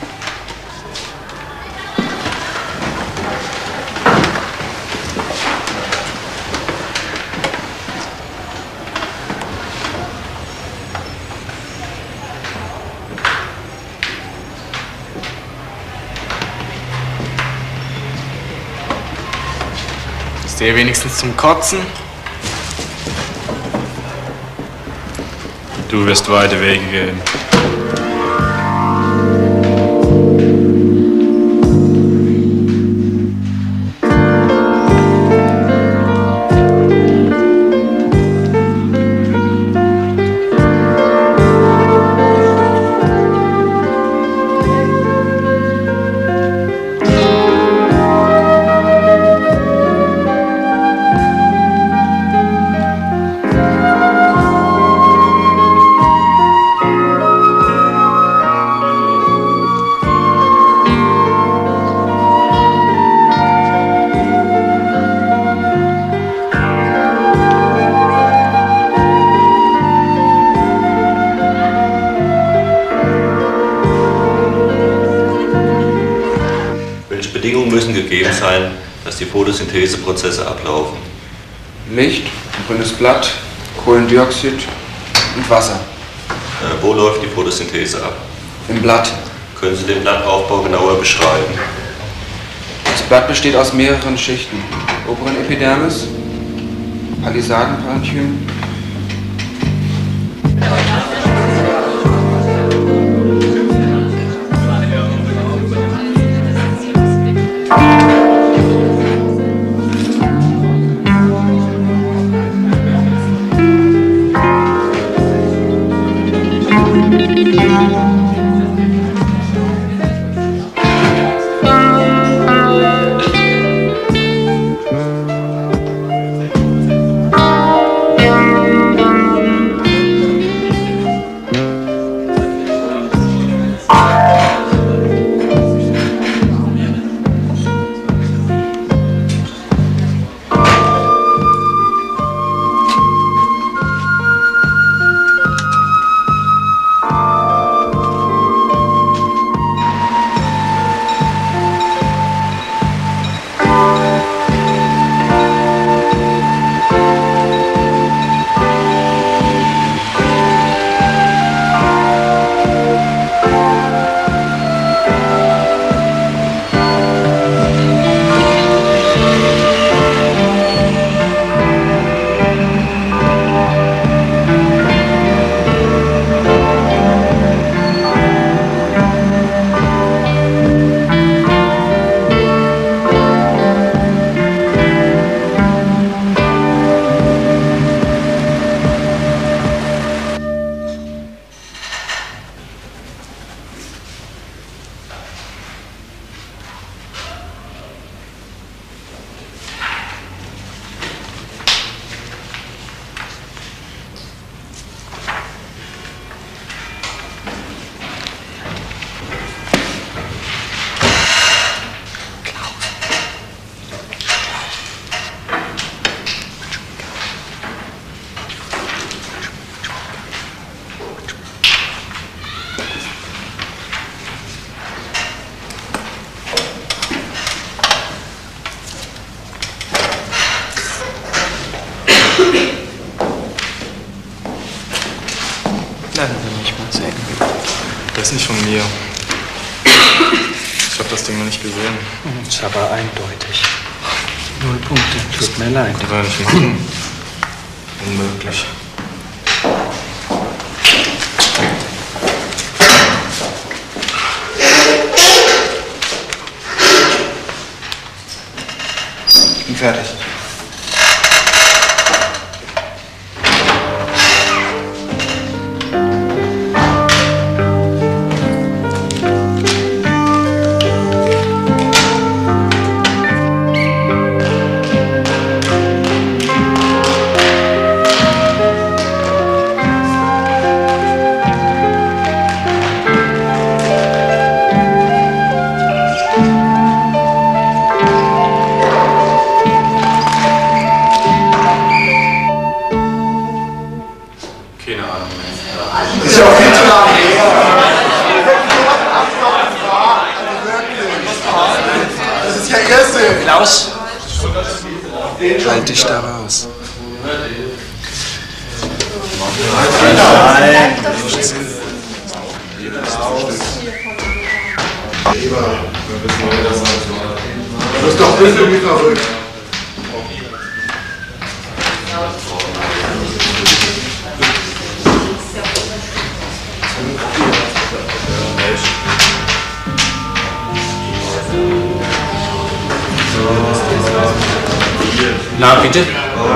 Ist der wenigstens zum Kotzen? Du wirst weite Wege gehen. sein, dass die Photosyntheseprozesse ablaufen. Licht, grünes Blatt, Kohlendioxid und Wasser. Wo läuft die Photosynthese ab? Im Blatt. Können Sie den Blattaufbau genauer beschreiben? Das Blatt besteht aus mehreren Schichten. Oberen Epidermis, Palisadenparenchym, Lassen Sie mich mal sehen. Das ist nicht von mir. Ich habe das Ding noch nicht gesehen. Das ist aber eindeutig. 0 Punkte. Tut mir leid. Das kann man nicht machen. Unmöglich. Ich bin fertig. Klaus, halt dich da raus. Nein. Das ist doch bitte mit verrückt. Na, bitte?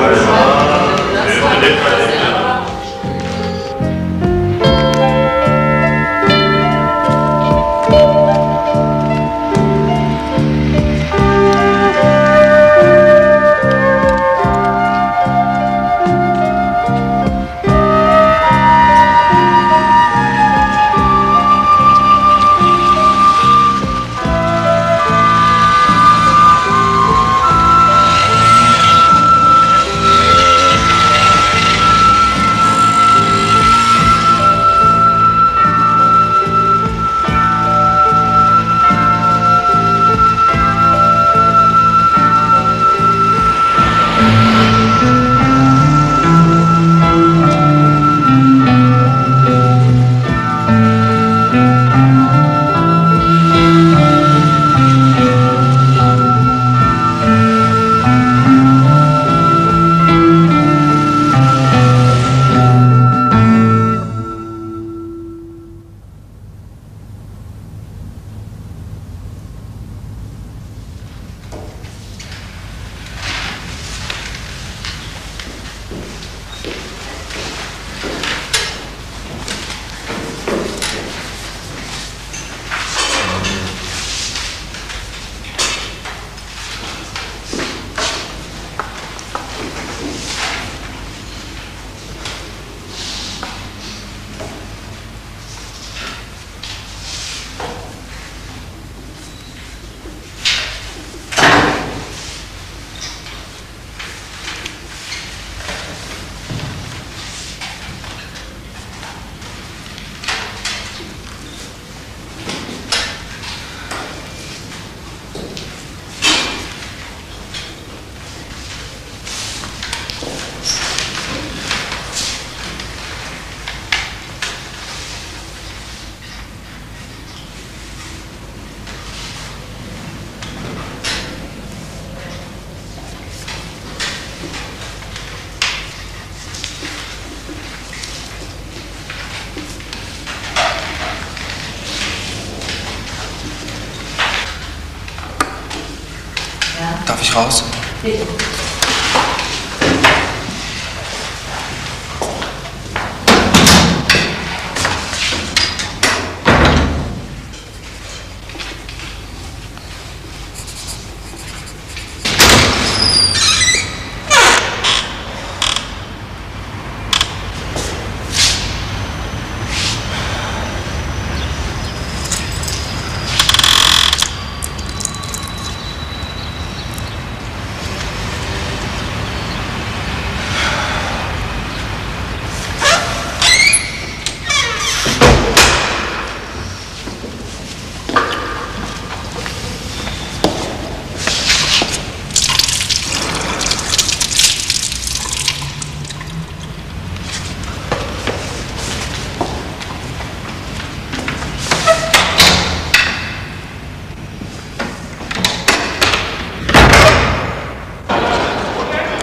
Darf ich raus? Bitte.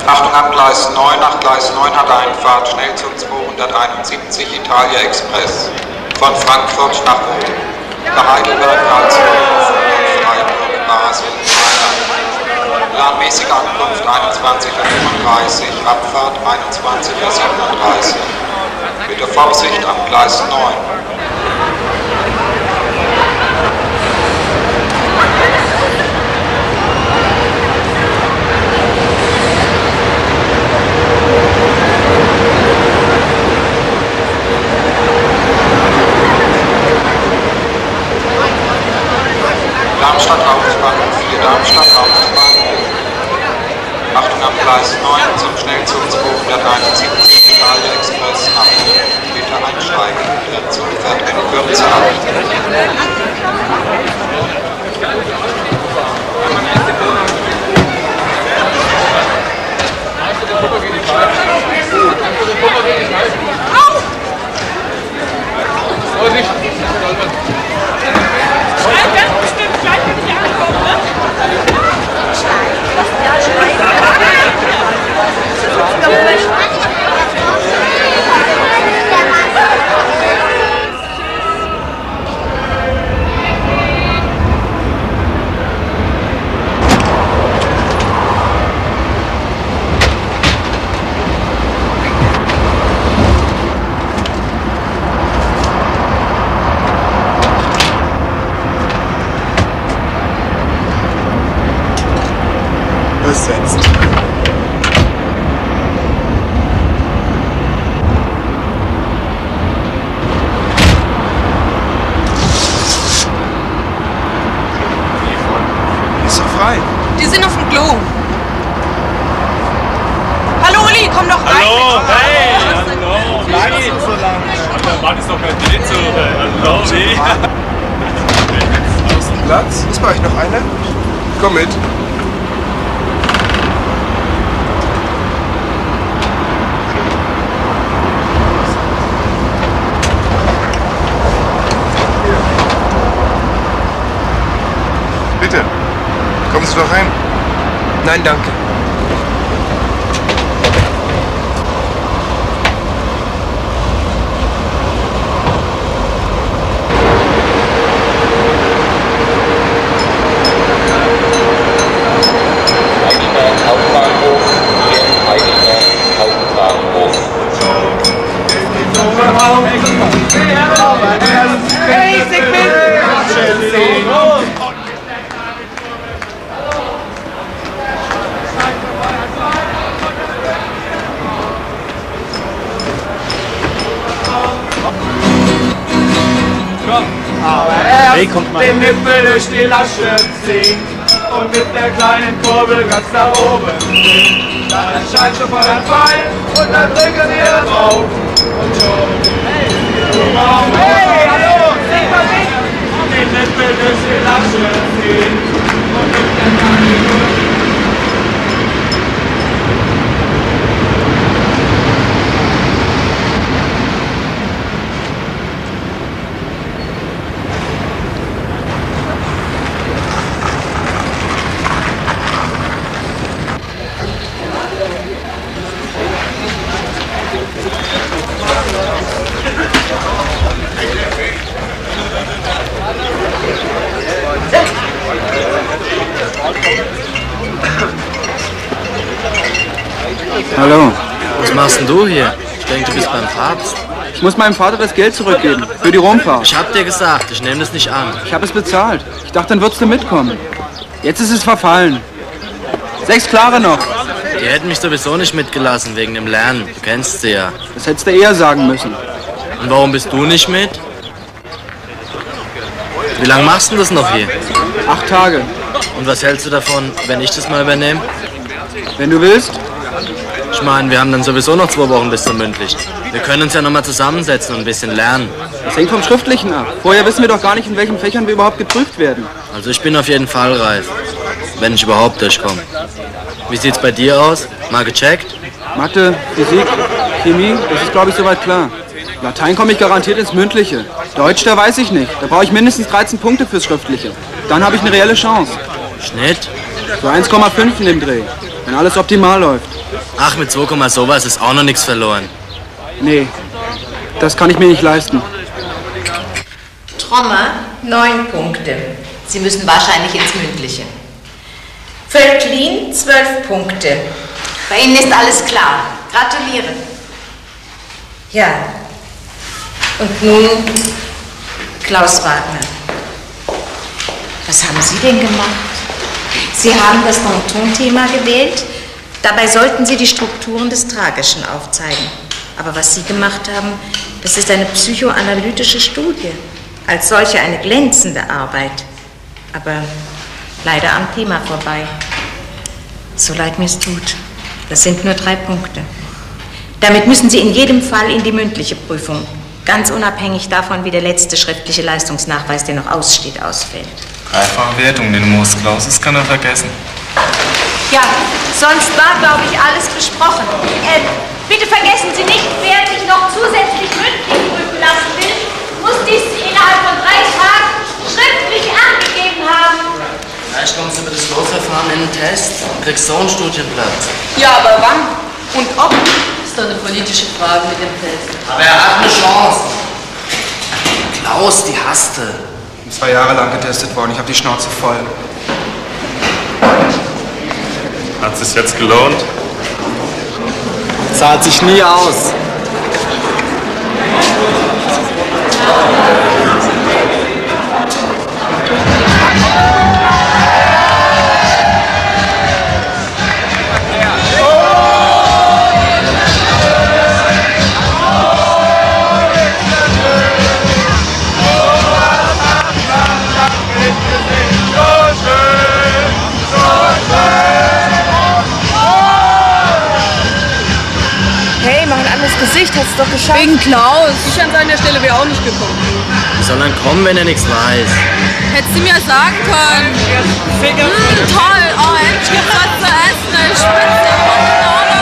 Achtung am Gleis 9, nach Gleis 9 hat Einfahrt, Schnellzug 271, Italia Express, von Frankfurt nach Rom, nach Heidelberg, Karlsruhe, Freiburg, Basel, Mailand. Planmäßige Ankunft 21:35 Uhr, Abfahrt 21:37 Uhr. Bitte Vorsicht am Gleis 9. Darmstadt Hauptbahnhof, 4 Darmstadt Hauptbahnhof. Achtung am Gleis 9 zum Schnellzug 271 Italia Express nach Rom. Bitte einsteigen, der Zug fährt in Kürze ab. Setzt. Ist doch frei. Die sind auf dem Klo. Hallo Uli, komm doch rein. Hallo, hey, hallo. Bleib nicht so lange. Der Mann ist doch kein Blitzer. Hallo, wie? Platz? Ist bei euch noch einer? Komm mit. Bitte, kommen Sie doch rein. Nein, danke. Heidelberg Hauptbahnhof, Heidelberg Hauptbahnhof. Hey, kommt mal. Den Nippel durch die Lasche ziehen und mit der kleinen Kurbel ganz nach oben ziehen. Dann erscheint schon voll ein Pfeil und dann drücken wir drauf und schon. Hey, hallo, sing mal mit! Den Nippel durch die Lasche ziehen und mit der kleinen Kurbel. Hallo. Was machst denn du hier? Ich denke, du bist beim Papst. Ich muss meinem Vater das Geld zurückgeben. Für die Romfahrt. Ich hab dir gesagt, ich nehme das nicht an. Ich habe es bezahlt. Ich dachte, dann würdest du mitkommen. Jetzt ist es verfallen. 6 Klare noch. Die hätten mich sowieso nicht mitgelassen wegen dem Lernen. Du kennst sie ja. Das hättest du eher sagen müssen. Und warum bist du nicht mit? Wie lange machst du das noch hier? 8 Tage. Und was hältst du davon, wenn ich das mal übernehme? Wenn du willst. Ich meine, wir haben dann sowieso noch 2 Wochen bis zum Mündlichen. Wir können uns ja noch mal zusammensetzen und ein bisschen lernen. Das hängt vom Schriftlichen ab. Vorher wissen wir doch gar nicht, in welchen Fächern wir überhaupt geprüft werden. Also ich bin auf jeden Fall reif. Wenn ich überhaupt durchkomme. Wie sieht's bei dir aus? Mal gecheckt? Mathe, Physik, Chemie, das ist glaube ich soweit klar. Latein komme ich garantiert ins Mündliche. Deutsch, da weiß ich nicht. Da brauche ich mindestens 13 Punkte fürs Schriftliche. Dann habe ich eine reelle Chance. Schnitt? So 1,5 in dem Dreh, wenn alles optimal läuft. Ach, mit 2, sowas ist auch noch nichts verloren. Nee, das kann ich mir nicht leisten. Trommer, 9 Punkte. Sie müssen wahrscheinlich ins Mündliche. Völklin, 12 Punkte. Bei Ihnen ist alles klar. Gratuliere. Ja. Und nun Klaus Wagner. Was haben Sie denn gemacht? Sie haben das Danton-Thema gewählt. Dabei sollten Sie die Strukturen des Tragischen aufzeigen. Aber was Sie gemacht haben, das ist eine psychoanalytische Studie. Als solche eine glänzende Arbeit. Aber leider am Thema vorbei. So leid mir es tut. Das sind nur 3 Punkte. Damit müssen Sie in jedem Fall in die mündliche Prüfung. Ganz unabhängig davon, wie der letzte schriftliche Leistungsnachweis, der noch aussteht, ausfällt. Einfache Wertung, den du musst, Klaus, das kann er vergessen. Ja, sonst war, glaube ich, alles besprochen. Bitte vergessen Sie nicht, wer sich noch zusätzlich mündlich prüfen lassen will, muss dies innerhalb von 3 Tagen schriftlich angegeben haben. Vielleicht kommst du über das Losverfahren in den Test und kriegst so ein Studienblatt. Ja, aber wann? Und ob? Ist doch eine politische Frage mit dem Test. Aber er hat eine Chance. Klaus, die hasste. Ich bin 2 Jahre lang getestet worden, ich habe die Schnauze voll. Hat es sich jetzt gelohnt? Zahlt sich nie aus. Gesicht hat's doch geschafft. Wegen Klaus. Ich an seiner Stelle wäre auch nicht gekommen. Wie soll er kommen, wenn er nichts weiß? Hättest du mir sagen können. Toll. Oh, endlich gibt's was zu essen. Eine Spitze.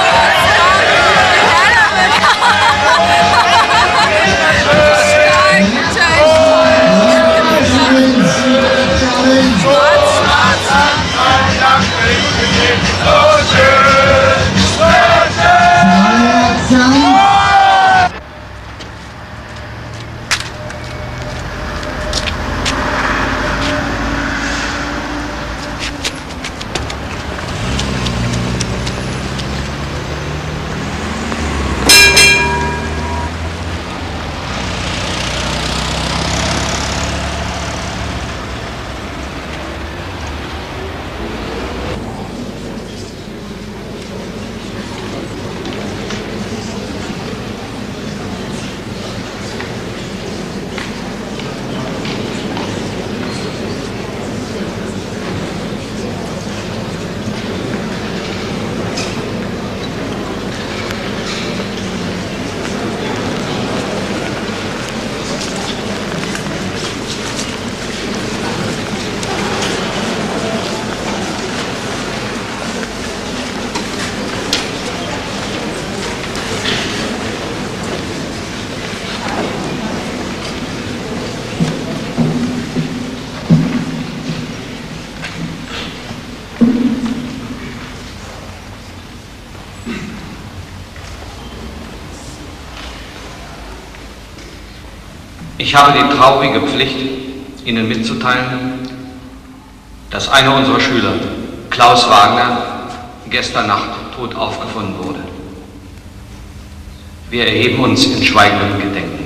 Ich habe die traurige Pflicht, Ihnen mitzuteilen, dass einer unserer Schüler, Klaus Wagner, gestern Nacht tot aufgefunden wurde. Wir erheben uns in schweigendem Gedenken.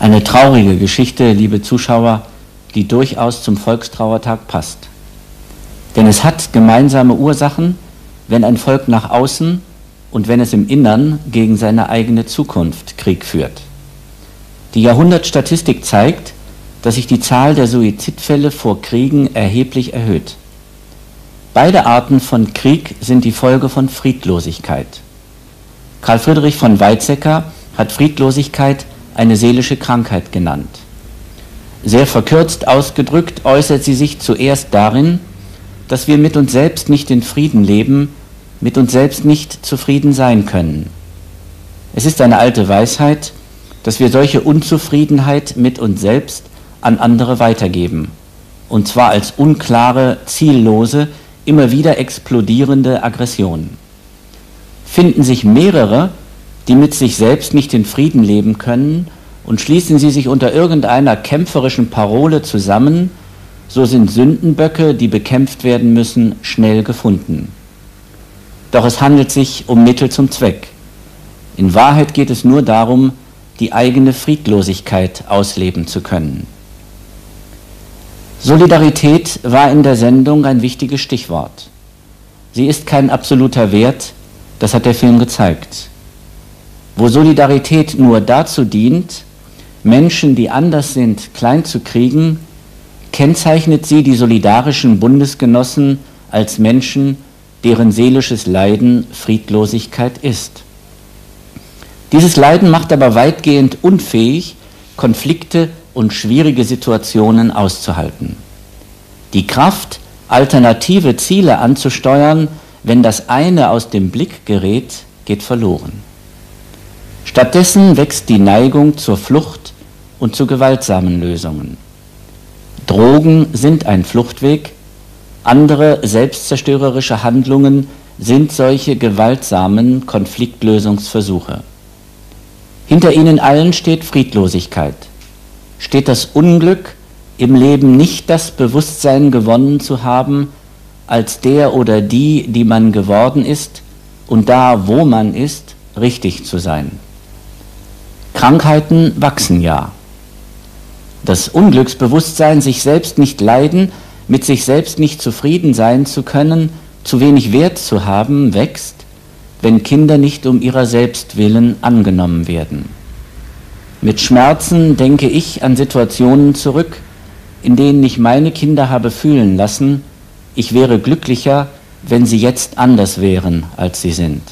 Eine traurige Geschichte, liebe Zuschauer, die durchaus zum Volkstrauertag passt. Denn es hat gemeinsame Ursachen, wenn ein Volk nach außen und wenn es im Innern gegen seine eigene Zukunft Krieg führt. Die Jahrhundertstatistik zeigt, dass sich die Zahl der Suizidfälle vor Kriegen erheblich erhöht. Beide Arten von Krieg sind die Folge von Friedlosigkeit. Karl Friedrich von Weizsäcker hat Friedlosigkeit eine seelische Krankheit genannt. Sehr verkürzt ausgedrückt äußert sie sich zuerst darin, dass wir mit uns selbst nicht in Frieden leben, mit uns selbst nicht zufrieden sein können. Es ist eine alte Weisheit, dass wir solche Unzufriedenheit mit uns selbst an andere weitergeben, und zwar als unklare, ziellose, immer wieder explodierende Aggression. Finden sich mehrere, die mit sich selbst nicht in Frieden leben können, und schließen sie sich unter irgendeiner kämpferischen Parole zusammen, so sind Sündenböcke, die bekämpft werden müssen, schnell gefunden. Doch es handelt sich um Mittel zum Zweck. In Wahrheit geht es nur darum, die eigene Friedlosigkeit ausleben zu können. Solidarität war in der Sendung ein wichtiges Stichwort. Sie ist kein absoluter Wert, das hat der Film gezeigt. Wo Solidarität nur dazu dient, Menschen, die anders sind, klein zu kriegen, kennzeichnet sie die solidarischen Bundesgenossen als Menschen, deren seelisches Leiden Friedlosigkeit ist. Dieses Leiden macht aber weitgehend unfähig, Konflikte und schwierige Situationen auszuhalten. Die Kraft, alternative Ziele anzusteuern, wenn das eine aus dem Blick gerät, geht verloren. Stattdessen wächst die Neigung zur Flucht und zu gewaltsamen Lösungen. Drogen sind ein Fluchtweg, andere selbstzerstörerische Handlungen sind solche gewaltsamen Konfliktlösungsversuche. Hinter ihnen allen steht Friedlosigkeit, steht das Unglück, im Leben nicht das Bewusstsein gewonnen zu haben, als der oder die, die man geworden ist, und da, wo man ist, richtig zu sein. Krankheiten wachsen ja. Das Unglücksbewusstsein, sich selbst nicht leiden, mit sich selbst nicht zufrieden sein zu können, zu wenig Wert zu haben, wächst, wenn Kinder nicht um ihrer selbst willen angenommen werden. Mit Schmerzen denke ich an Situationen zurück, in denen ich meine Kinder habe fühlen lassen, ich wäre glücklicher, wenn sie jetzt anders wären, als sie sind.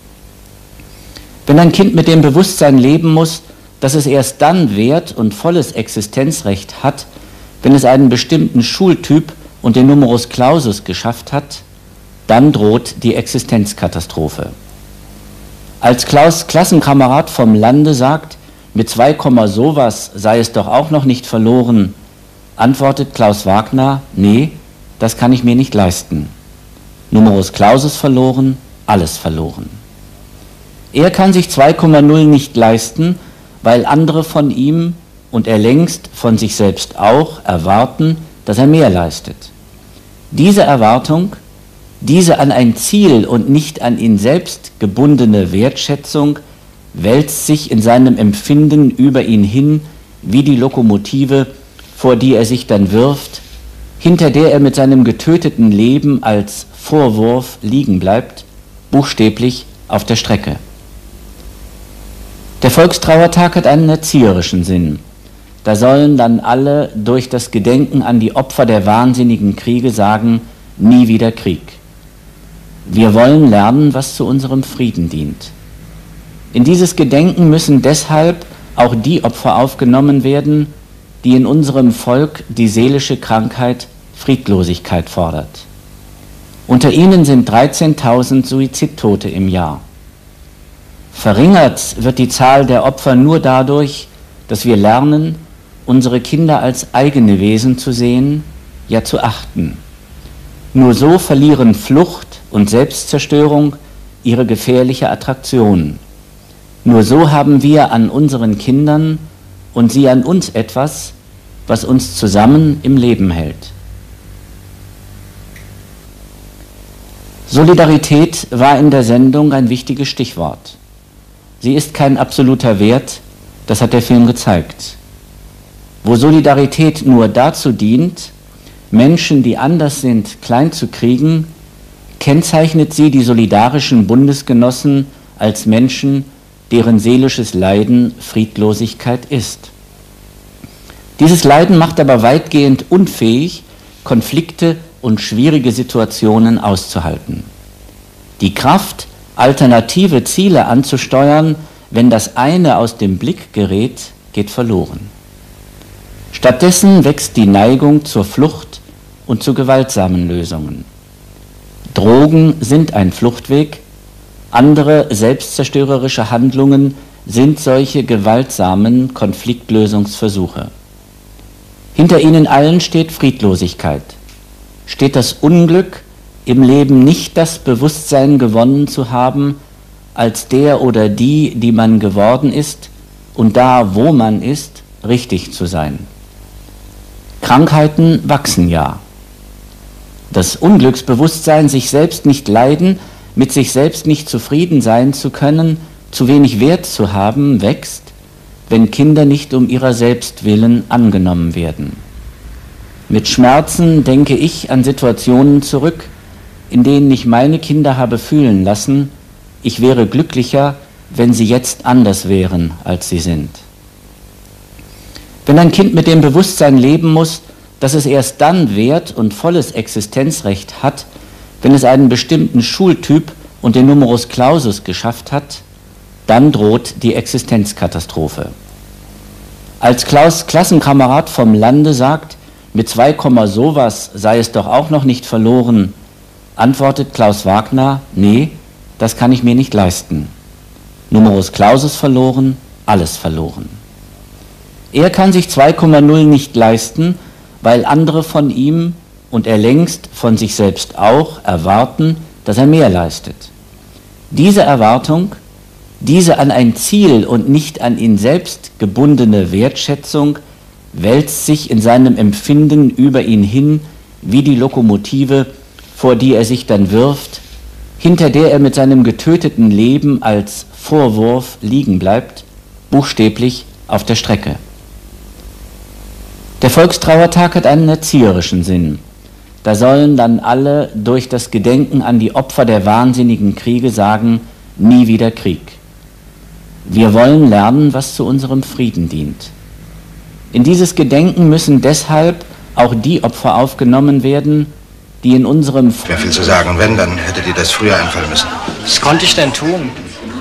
Wenn ein Kind mit dem Bewusstsein leben muss, dass es erst dann Wert und volles Existenzrecht hat, wenn es einen bestimmten Schultyp und den Numerus Clausus geschafft hat, dann droht die Existenzkatastrophe. Als Klaus Klassenkamerad vom Lande sagt, mit 2, sowas sei es doch auch noch nicht verloren, antwortet Klaus Wagner, nee, das kann ich mir nicht leisten. Numerus Clausus verloren, alles verloren. Er kann sich 2,0 nicht leisten, weil andere von ihm und er längst von sich selbst auch erwarten, dass er mehr leistet. Diese Erwartung, diese an ein Ziel und nicht an ihn selbst gebundene Wertschätzung wälzt sich in seinem Empfinden über ihn hin wie die Lokomotive, vor die er sich dann wirft, hinter der er mit seinem getöteten Leben als Vorwurf liegen bleibt, buchstäblich auf der Strecke. Der Volkstrauertag hat einen erzieherischen Sinn. Da sollen dann alle durch das Gedenken an die Opfer der wahnsinnigen Kriege sagen, nie wieder Krieg. Wir wollen lernen, was zu unserem Frieden dient. In dieses Gedenken müssen deshalb auch die Opfer aufgenommen werden, die in unserem Volk die seelische Krankheit Friedlosigkeit fordert. Unter ihnen sind 13.000 Suizidtote im Jahr. Verringert wird die Zahl der Opfer nur dadurch, dass wir lernen, unsere Kinder als eigene Wesen zu sehen, ja zu achten. Nur so verlieren Flucht und Selbstzerstörung ihre gefährliche Attraktion. Nur so haben wir an unseren Kindern und sie an uns etwas, was uns zusammen im Leben hält. Solidarität war in der Sendung ein wichtiges Stichwort. Sie ist kein absoluter Wert, das hat der Film gezeigt. Wo Solidarität nur dazu dient, Menschen, die anders sind, klein zu kriegen, kennzeichnet sie die solidarischen Bundesgenossen als Menschen, deren seelisches Leiden Friedlosigkeit ist. Dieses Leiden macht aber weitgehend unfähig, Konflikte und schwierige Situationen auszuhalten. Die Kraft, alternative Ziele anzusteuern, wenn das eine aus dem Blick gerät, geht verloren. Stattdessen wächst die Neigung zur Flucht und zu gewaltsamen Lösungen. Drogen sind ein Fluchtweg, andere selbstzerstörerische Handlungen sind solche gewaltsamen Konfliktlösungsversuche. Hinter ihnen allen steht Friedlosigkeit, steht das Unglück, im Leben nicht das Bewusstsein gewonnen zu haben, als der oder die, die man geworden ist, und da, wo man ist, richtig zu sein. Krankheiten wachsen ja. Das Unglücksbewusstsein, sich selbst nicht leiden, mit sich selbst nicht zufrieden sein zu können, zu wenig Wert zu haben, wächst, wenn Kinder nicht um ihrer selbst willen angenommen werden. Mit Schmerzen denke ich an Situationen zurück, in denen ich meine Kinder habe fühlen lassen, ich wäre glücklicher, wenn sie jetzt anders wären, als sie sind. Wenn ein Kind mit dem Bewusstsein leben muss, dass es erst dann Wert und volles Existenzrecht hat, wenn es einen bestimmten Schultyp und den Numerus Clausus geschafft hat, dann droht die Existenzkatastrophe. Als Klaus' Klassenkamerad vom Lande sagt, mit 2, sowas sei es doch auch noch nicht verloren, antwortet Klaus Wagner, nee, das kann ich mir nicht leisten. Numerus Clausus verloren, alles verloren. Er kann sich 2,0 nicht leisten, weil andere von ihm und er längst von sich selbst auch erwarten, dass er mehr leistet. Diese Erwartung, diese an ein Ziel und nicht an ihn selbst gebundene Wertschätzung wälzt sich in seinem Empfinden über ihn hin wie die Lokomotive, vor die er sich dann wirft, hinter der er mit seinem getöteten Leben als Vorwurf liegen bleibt, buchstäblich auf der Strecke. Der Volkstrauertag hat einen erzieherischen Sinn. Da sollen dann alle durch das Gedenken an die Opfer der wahnsinnigen Kriege sagen, nie wieder Krieg. Wir wollen lernen, was zu unserem Frieden dient. In dieses Gedenken müssen deshalb auch die Opfer aufgenommen werden, die in unserem... Wäre viel zu sagen. Wenn, dann hättet ihr das früher einfallen müssen. Was konnte ich denn tun?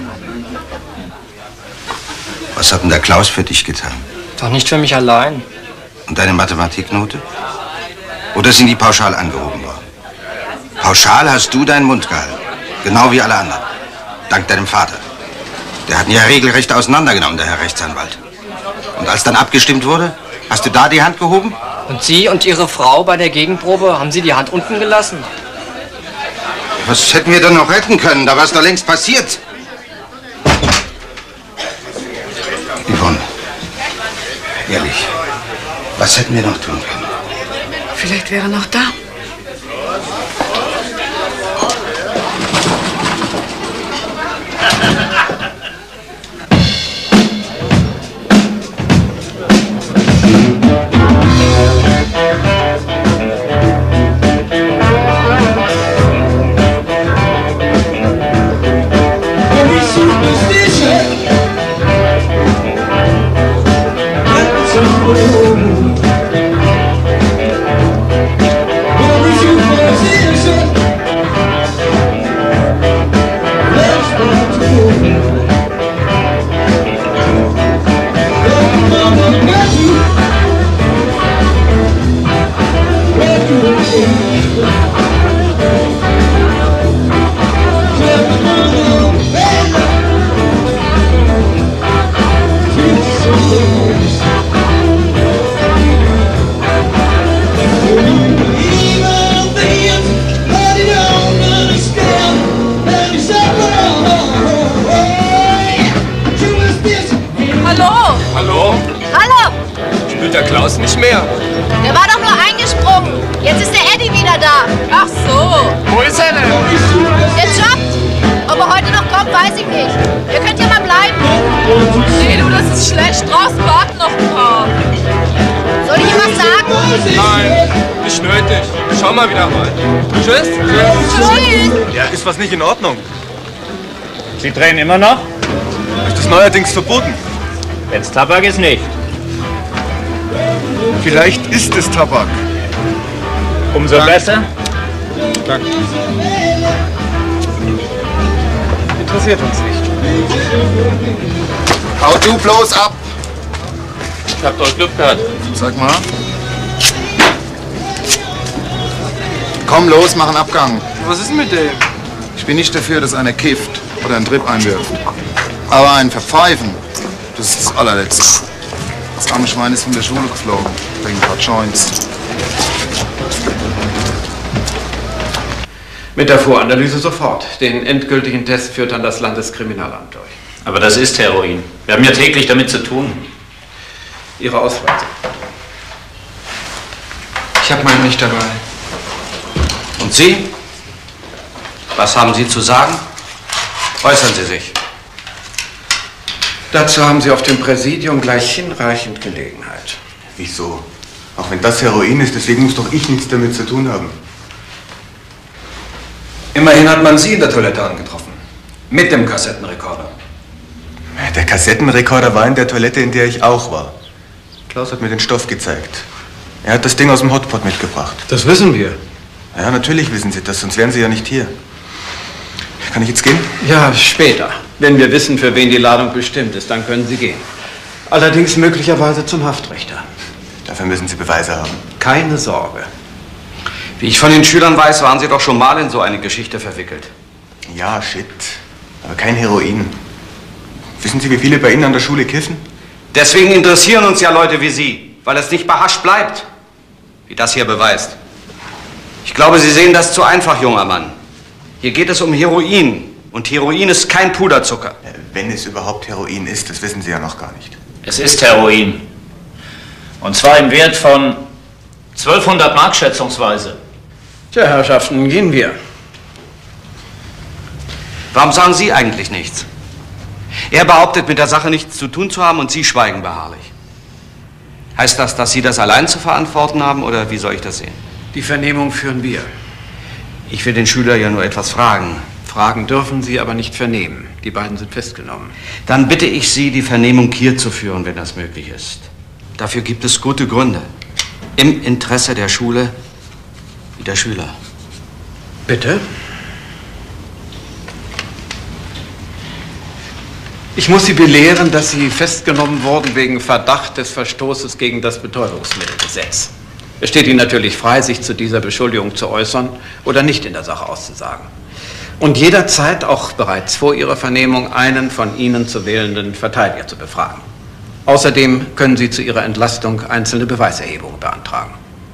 Was hat denn der Klaus für dich getan? Doch nicht für mich allein. Und deine Mathematiknote? Oder sind die pauschal angehoben worden? Pauschal hast du deinen Mund gehalten. Genau wie alle anderen. Dank deinem Vater. Der hat ihn ja regelrecht auseinandergenommen, der Herr Rechtsanwalt. Und als dann abgestimmt wurde, hast du da die Hand gehoben? Und Sie und Ihre Frau bei der Gegenprobe, haben Sie die Hand unten gelassen? Was hätten wir denn noch retten können? Da war es doch längst passiert. Yvonne, ehrlich, was hätten wir noch tun können? Vielleicht wäre er noch da. Nee, du, das ist schlecht. Draußen warten noch ein paar. Nein, nicht nötig. Schau mal wieder mal. Tschüss. Tschüss. Ja, ist was nicht in Ordnung? Sie drehen immer noch? Ist das neuerdings verboten? Wenn's Tabak ist, nicht. Vielleicht ist es Tabak. Umso besser. Danke. Interessiert uns nicht. Hau du bloß ab! Ich hab doch Glück gehabt. Sag mal. Komm los, mach einen Abgang. Was ist denn mit dem? Ich bin nicht dafür, dass einer kifft oder einen Trip einwirft. Aber ein Verpfeifen, das ist das allerletzte. Das arme Schwein ist von der Schule geflogen, wegen ein paar Joints. Mit der Voranalyse sofort. Den endgültigen Test führt dann das Landeskriminalamt durch. Aber das ist Heroin. Wir haben ja täglich damit zu tun. Ihre Ausweise. Ich habe meinen nicht dabei. Und Sie? Was haben Sie zu sagen? Äußern Sie sich. Dazu haben Sie auf dem Präsidium gleich hinreichend Gelegenheit. Wieso? Auch wenn das Heroin ist, deswegen muss doch ich nichts damit zu tun haben. Immerhin hat man Sie in der Toilette angetroffen. Mit dem Kassettenrekorder. Der Kassettenrekorder war in der Toilette, in der ich auch war. Klaus hat mir den Stoff gezeigt. Er hat das Ding aus dem Hotpot mitgebracht. Das wissen wir. Ja, natürlich wissen Sie das, sonst wären Sie ja nicht hier. Kann ich jetzt gehen? Ja, später. Wenn wir wissen, für wen die Ladung bestimmt ist, dann können Sie gehen. Allerdings möglicherweise zum Haftrichter. Dafür müssen Sie Beweise haben. Keine Sorge. Wie ich von den Schülern weiß, waren Sie doch schon mal in so eine Geschichte verwickelt. Ja, shit. Aber kein Heroin. Wissen Sie, wie viele bei Ihnen an der Schule kiffen? Deswegen interessieren uns ja Leute wie Sie, weil es nicht bei Hasch bleibt, wie das hier beweist. Ich glaube, Sie sehen das zu einfach, junger Mann. Hier geht es um Heroin. Und Heroin ist kein Puderzucker. Wenn es überhaupt Heroin ist, das wissen Sie ja noch gar nicht. Es ist Heroin. Und zwar im Wert von 1200 Mark schätzungsweise. Tja, Herrschaften, gehen wir. Warum sagen Sie eigentlich nichts? Er behauptet, mit der Sache nichts zu tun zu haben und Sie schweigen beharrlich. Heißt das, dass Sie das allein zu verantworten haben oder wie soll ich das sehen? Die Vernehmung führen wir. Ich will den Schüler ja nur etwas fragen. Fragen dürfen Sie aber nicht vernehmen. Die beiden sind festgenommen. Dann bitte ich Sie, die Vernehmung hier zu führen, wenn das möglich ist. Dafür gibt es gute Gründe. Im Interesse der Schule wie der Schüler. Bitte? Ich muss Sie belehren, dass Sie festgenommen wurden wegen Verdacht des Verstoßes gegen das Betäubungsmittelgesetz. Es steht Ihnen natürlich frei, sich zu dieser Beschuldigung zu äußern oder nicht in der Sache auszusagen. Und jederzeit, auch bereits vor Ihrer Vernehmung, einen von Ihnen zu wählenden Verteidiger zu befragen. Außerdem können Sie zu Ihrer Entlastung einzelne Beweiserhebungen beantragen.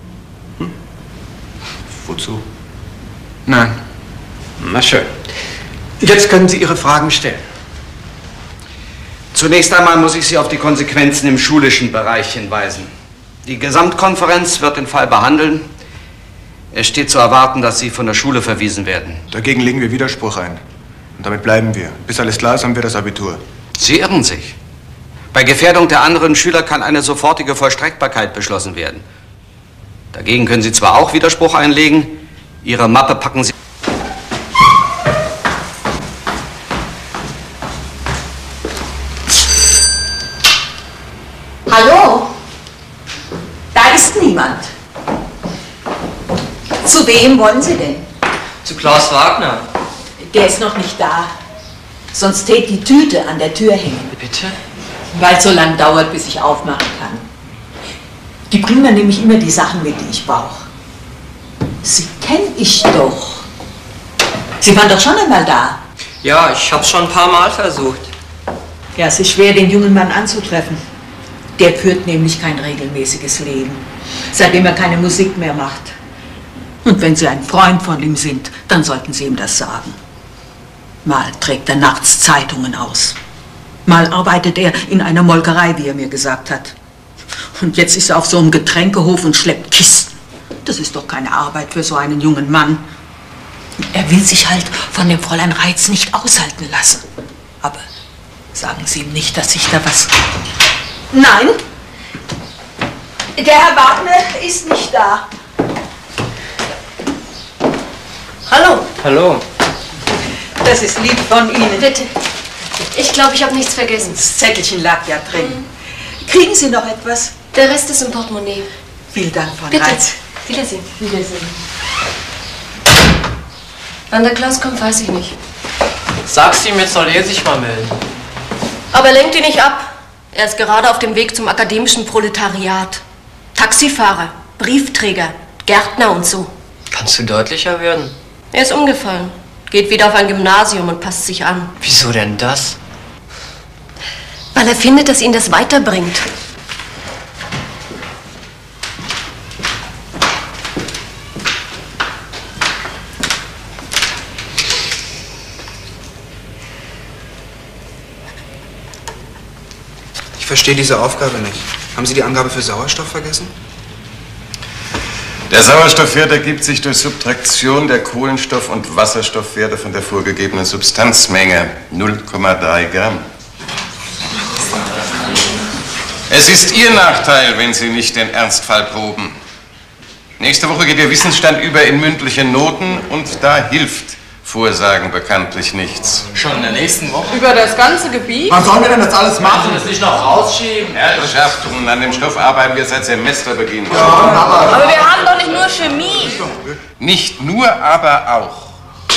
Wozu? Nein. Na schön. Jetzt können Sie Ihre Fragen stellen. Zunächst einmal muss ich Sie auf die Konsequenzen im schulischen Bereich hinweisen. Die Gesamtkonferenz wird den Fall behandeln. Es steht zu erwarten, dass Sie von der Schule verwiesen werden. Dagegen legen wir Widerspruch ein. Und damit bleiben wir. Bis alles klar ist, haben wir das Abitur. Sie irren sich. Bei Gefährdung der anderen Schüler kann eine sofortige Vollstreckbarkeit beschlossen werden. Dagegen können Sie zwar auch Widerspruch einlegen, Ihre Mappe packen Sie... Hallo? Da ist niemand. Zu wem wollen Sie denn? Zu Klaus Wagner. Der ist noch nicht da. Sonst täte die Tüte an der Tür hängen. Bitte? Weil es so lang dauert, bis ich aufmachen kann. Die bringen mir nämlich immer die Sachen mit, die ich brauche. Sie kenne ich doch. Sie waren doch schon einmal da. Ja, ich hab's schon ein paar Mal versucht. Ja, es ist schwer, den jungen Mann anzutreffen. Der führt nämlich kein regelmäßiges Leben, seitdem er keine Musik mehr macht. Und wenn Sie ein Freund von ihm sind, dann sollten Sie ihm das sagen. Mal trägt er nachts Zeitungen aus. Mal arbeitet er in einer Molkerei, wie er mir gesagt hat. Und jetzt ist er auf so einem Getränkehof und schleppt Kisten. Das ist doch keine Arbeit für so einen jungen Mann. Er will sich halt von dem Fräulein Reitz nicht aushalten lassen. Aber sagen Sie ihm nicht, dass ich da was... Nein! Der Herr Wagner ist nicht da. Hallo. Hallo. Das ist lieb von Ihnen. Bitte. Ich glaube, ich habe nichts vergessen. Das Zettelchen lag ja drin. Kriegen Sie noch etwas? Der Rest ist im Portemonnaie. Vielen Dank, Frau Bitte. Reitz. Wiedersehen. Wiedersehen. Wann der Klaus kommt, weiß ich nicht. Sag's ihm, jetzt soll er sich mal melden. Aber lenkt ihn nicht ab. Er ist gerade auf dem Weg zum akademischen Proletariat. Taxifahrer, Briefträger, Gärtner und so. Kannst du deutlicher werden? Er ist umgefallen. Geht wieder auf ein Gymnasium und passt sich an. Wieso denn das? Weil er findet, dass ihn das weiterbringt. Ich verstehe diese Aufgabe nicht. Haben Sie die Angabe für Sauerstoff vergessen? Der Sauerstoffwert ergibt sich durch Subtraktion der Kohlenstoff- und Wasserstoffwerte von der vorgegebenen Substanzmenge, 0,3 Gramm. Es ist Ihr Nachteil, wenn Sie nicht den Ernstfall proben. Nächste Woche geht Ihr Wissensstand über in mündliche Noten und da hilft Vorsagen bekanntlich nichts. Schon in der nächsten Woche? Über das ganze Gebiet? Was sollen wir denn das alles machen? das nicht noch rausschieben? Herrschaften, an dem Stoff arbeiten wir seit Semesterbeginn. Aber wir haben doch nicht nur Chemie. Nicht nur, aber auch.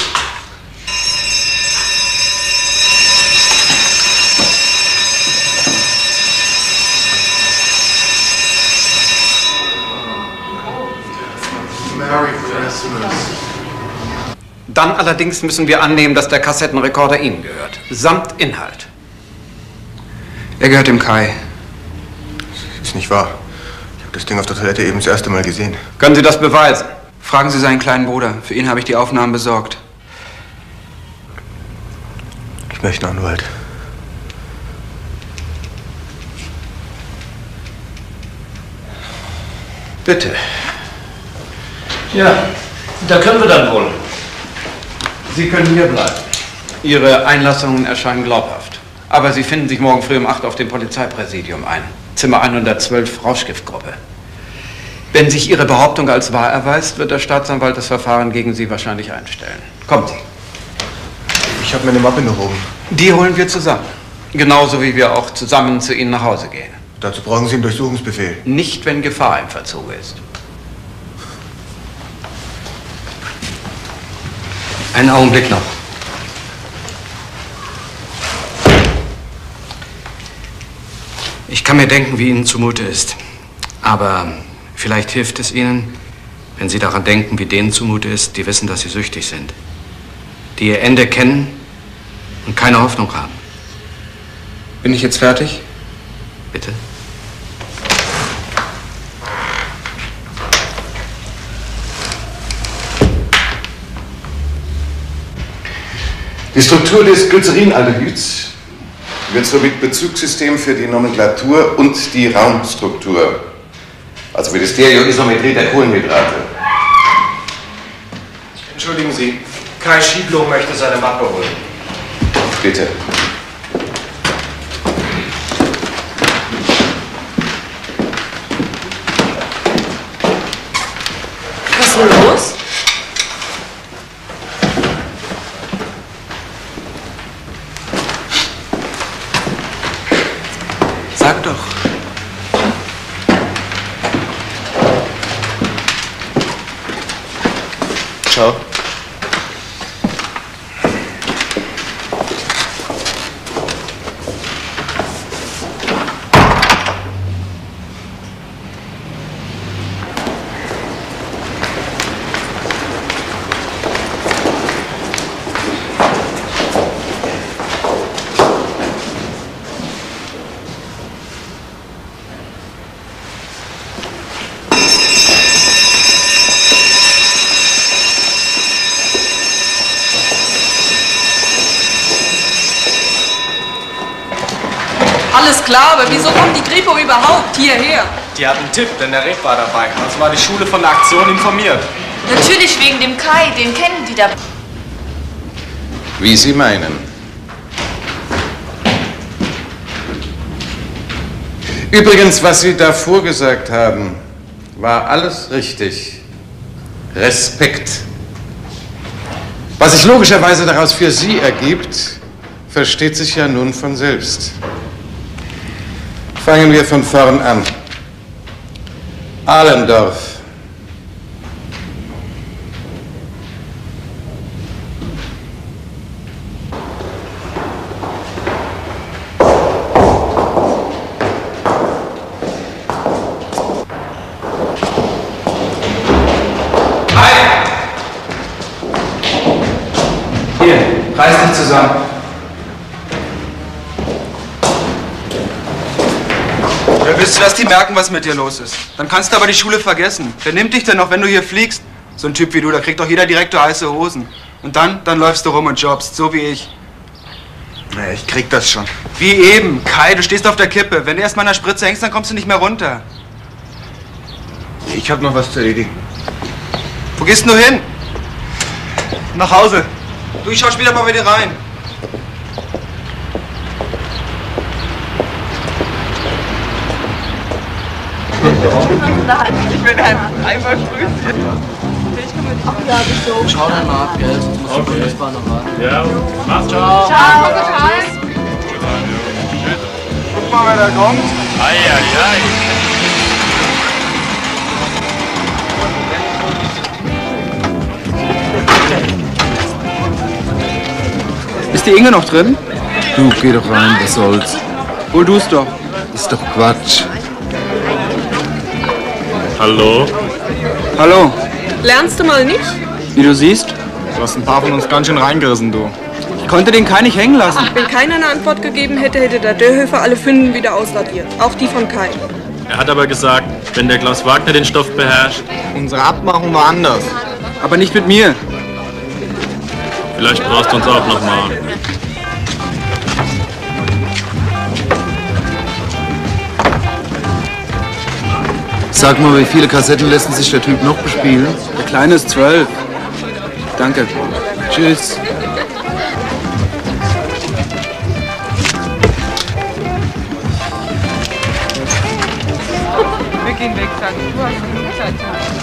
Merry Christmas. Dann allerdings müssen wir annehmen, dass der Kassettenrekorder Ihnen gehört. Samt Inhalt. Er gehört dem Kai. Ist nicht wahr. Ich habe das Ding auf der Toilette eben das erste Mal gesehen. Können Sie das beweisen? Fragen Sie seinen kleinen Bruder. Für ihn habe ich die Aufnahmen besorgt. Ich möchte einen Anwalt. Bitte. Ja, da können wir dann wohl. Sie können hier bleiben. Ihre Einlassungen erscheinen glaubhaft. Aber Sie finden sich morgen früh um 8 auf dem Polizeipräsidium ein. Zimmer 112, Rauschgiftgruppe. Wenn sich Ihre Behauptung als wahr erweist, wird der Staatsanwalt das Verfahren gegen Sie wahrscheinlich einstellen. Kommen Sie. Ich habe meine Mappe noch oben. Die holen wir zusammen. Genauso wie wir auch zusammen zu Ihnen nach Hause gehen. Dazu brauchen Sie einen Durchsuchungsbefehl. Nicht, wenn Gefahr im Verzug ist. Einen Augenblick noch. Ich kann mir denken, wie Ihnen zumute ist. Aber vielleicht hilft es Ihnen, wenn Sie daran denken, wie denen zumute ist, die wissen, dass sie süchtig sind. Die ihr Ende kennen und keine Hoffnung haben. Bin ich jetzt fertig? Bitte? Die Struktur des Glycerinaldehyds wird somit Bezugssystem für die Nomenklatur und die Raumstruktur, also für die Stereoisometrie der Kohlenhydrate. Entschuldigen Sie, Kai Schieblow möchte seine Mappe holen. Bitte. Was ist denn los? Sag doch. Ciao. Alles klar, aber wieso kommt die Kripo überhaupt hierher? Die hat einen Tipp, denn der Reb war dabei. Also war die Schule von der Aktion informiert. Natürlich wegen dem Kai, den kennen die da. Wie Sie meinen. Übrigens, was Sie davor gesagt haben, war alles richtig. Respekt. Was sich logischerweise daraus für Sie ergibt, versteht sich ja nun von selbst. Fangen wir von vorn an. Ahlendorf. Reiß dich zusammen. Ja, willst du, dass die merken, was mit dir los ist? Dann kannst du aber die Schule vergessen. Wer nimmt dich denn noch, wenn du hier fliegst? So ein Typ wie du, da kriegt doch jeder Direktor heiße Hosen. Und dann läufst du rum und jobbst, so wie ich. Naja, ich krieg das schon. Wie eben. Kai, du stehst auf der Kippe. Wenn du erst mal an der Spritze hängst, dann kommst du nicht mehr runter. Ich hab noch was zu erledigen. Wo gehst du hin? Nach Hause. Du, ich schau später mal bei dir rein. Ich bin einmal grüßen. Schau dann mal ab, gell? Sonst musst du auf der S-Bahn noch warten. Ja, mach's. Ciao. Ciao, gute Reise. Guck mal, wer da kommt. Ei. Ist die Inge noch drin? Du, geh doch rein, was soll's. Hol du's doch. Ist doch Quatsch. Hallo? Hallo. Lernst du mal nicht? Wie du siehst. Du hast ein paar von uns ganz schön reingerissen, du. Ich konnte den Kai nicht hängen lassen. Wenn keiner eine Antwort gegeben hätte, hätte der Dörhöfer alle Finden wieder ausradiert. Auch die von Kai. Er hat aber gesagt, wenn der Klaus Wagner den Stoff beherrscht. Unsere Abmachung war anders. Aber nicht mit mir. Vielleicht brauchst du uns auch noch mal. Sag mal, wie viele Kassetten lassen sich der Typ noch bespielen? Der Kleine ist 12. Danke. Tschüss. Wir gehen weg, Tag. Du hast genug Zeit.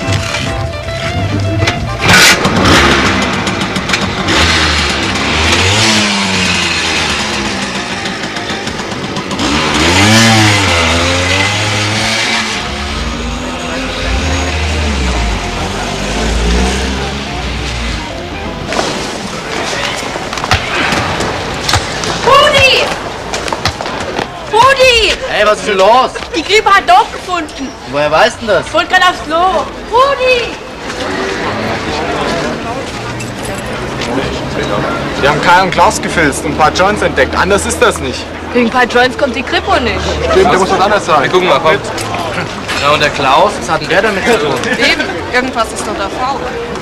Hey, was ist denn los? Die Grippe hat Dorf gefunden. Woher weißt du das? Ich wollte gerade aufs Klo. Rudi! Wir haben Kai und Klaus gefilzt und ein paar Joints entdeckt. Anders ist das nicht. Wegen ein paar Joints kommt die Kripo nicht. Stimmt, der muss was anders sein. Gucken mal, komm. Ja, und der Klaus, was hat denn der damit zu tun? Eben, irgendwas ist doch da faul.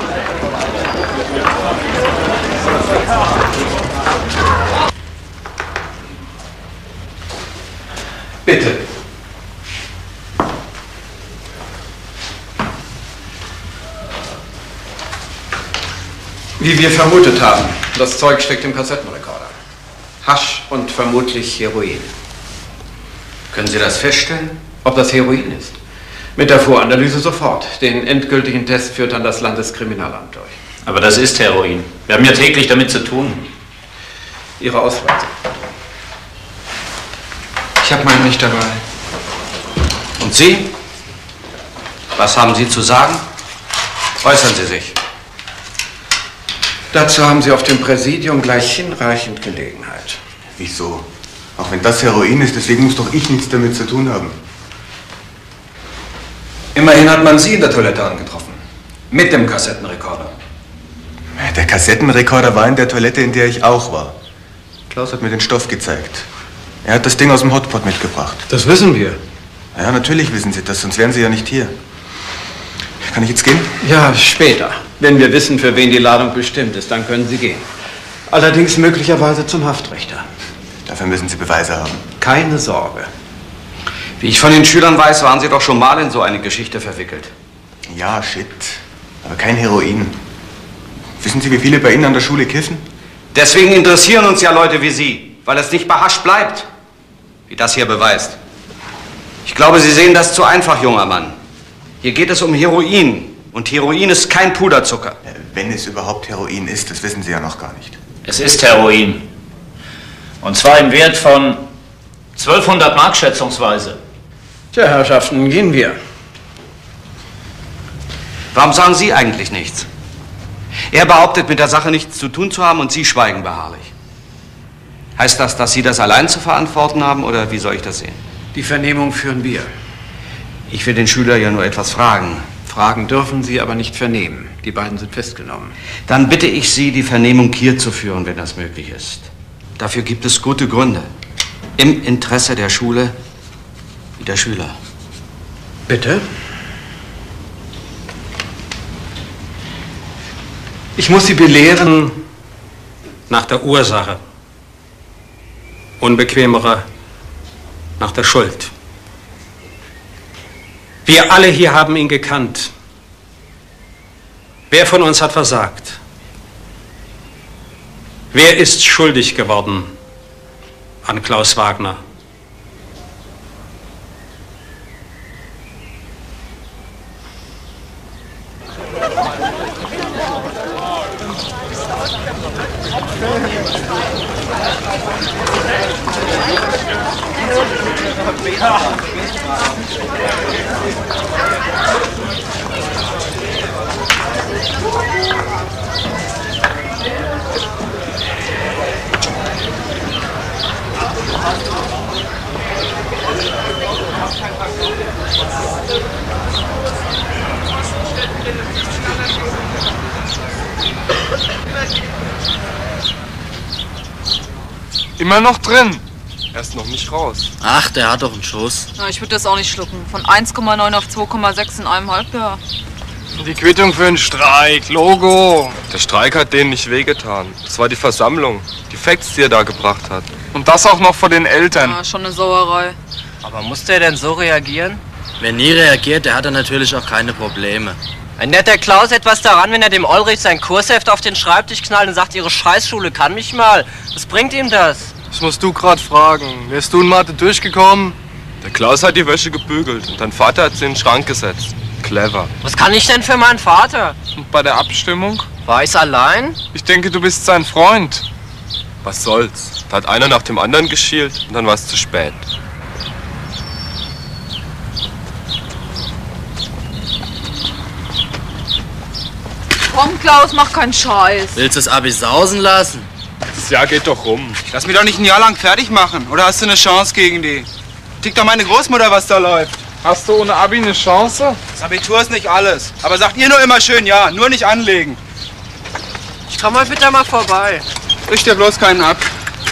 Bitte. Wie wir vermutet haben, das Zeug steckt im Kassettenrekorder. Hasch und vermutlich Heroin. Können Sie das feststellen? Ob das Heroin ist? Mit der Voranalyse sofort. Den endgültigen Test führt dann das Landeskriminalamt durch. Aber das ist Heroin. Wir haben ja täglich damit zu tun. Ihre Ausweise. Ich habe meinen nicht dabei. Und Sie? Was haben Sie zu sagen? Äußern Sie sich. Dazu haben Sie auf dem Präsidium gleich hinreichend Gelegenheit. Wieso? Auch wenn das Heroin ist, deswegen muss doch ich nichts damit zu tun haben. Immerhin hat man Sie in der Toilette angetroffen. Mit dem Kassettenrekorder. Der Kassettenrekorder war in der Toilette, in der ich auch war. Klaus hat mir den Stoff gezeigt. Er hat das Ding aus dem Hotpot mitgebracht. Das wissen wir. Ja, natürlich wissen Sie das, sonst wären Sie ja nicht hier. Kann ich jetzt gehen? Ja, später. Wenn wir wissen, für wen die Ladung bestimmt ist, dann können Sie gehen. Allerdings möglicherweise zum Haftrichter. Dafür müssen Sie Beweise haben. Keine Sorge. Wie ich von den Schülern weiß, waren Sie doch schon mal in so eine Geschichte verwickelt. Ja, shit. Aber kein Heroin. Wissen Sie, wie viele bei Ihnen an der Schule kiffen? Deswegen interessieren uns ja Leute wie Sie, weil es nicht bei Hasch bleibt. Wie das hier beweist. Ich glaube, Sie sehen das zu einfach, junger Mann. Hier geht es um Heroin. Und Heroin ist kein Puderzucker. Wenn es überhaupt Heroin ist, das wissen Sie ja noch gar nicht. Es ist Heroin. Und zwar im Wert von 1200 Mark schätzungsweise. Tja, Herrschaften, gehen wir. Warum sagen Sie eigentlich nichts? Er behauptet, mit der Sache nichts zu tun zu haben und Sie schweigen beharrlich. Heißt das, dass Sie das allein zu verantworten haben oder wie soll ich das sehen? Die Vernehmung führen wir. Ich will den Schüler ja nur etwas fragen. Fragen dürfen Sie, aber nicht vernehmen. Die beiden sind festgenommen. Dann bitte ich Sie, die Vernehmung hier zu führen, wenn das möglich ist. Dafür gibt es gute Gründe. Im Interesse der Schule wie der Schüler. Bitte? Ich muss Sie belehren nach der Ursache. Unbequemere nach der Schuld. Wir alle hier haben ihn gekannt. Wer von uns hat versagt? Wer ist schuldig geworden an Klaus Wagner? Immer noch drin. Er ist noch nicht raus. Ach, der hat doch einen Schuss. Na, ich würde das auch nicht schlucken. Von 1,9 auf 2,6 in einem Halbjahr. Die Quittung für den Streik, Logo. Der Streik hat denen nicht wehgetan. Das war die Versammlung, die Facts, die er da gebracht hat. Und das auch noch vor den Eltern. Ja, schon eine Sauerei. Aber muss der denn so reagieren? Wenn nie reagiert, der hat dann natürlich auch keine Probleme. Ändert der Klaus etwas daran, wenn er dem Olrich sein Kursheft auf den Schreibtisch knallt und sagt, ihre Scheißschule kann mich mal? Was bringt ihm das? Das musst du gerade fragen. Wärst du in Mathe durchgekommen? Der Klaus hat die Wäsche gebügelt und dein Vater hat sie in den Schrank gesetzt. Clever. Was kann ich denn für meinen Vater? Und bei der Abstimmung? War ich's allein? Ich denke, du bist sein Freund. Was soll's? Da hat einer nach dem anderen geschielt und dann war es zu spät. Komm, Klaus, mach keinen Scheiß. Willst du das Abi sausen lassen? Das Jahr geht doch rum. Lass mich doch nicht ein Jahr lang fertig machen. Oder hast du eine Chance gegen die? Tickt doch meine Großmutter, was da läuft. Hast du ohne Abi eine Chance? Das Abitur ist nicht alles. Aber sagt ihr nur immer schön ja, nur nicht anlegen. Ich komm mal bitte mal vorbei. Richt dir bloß keinen ab.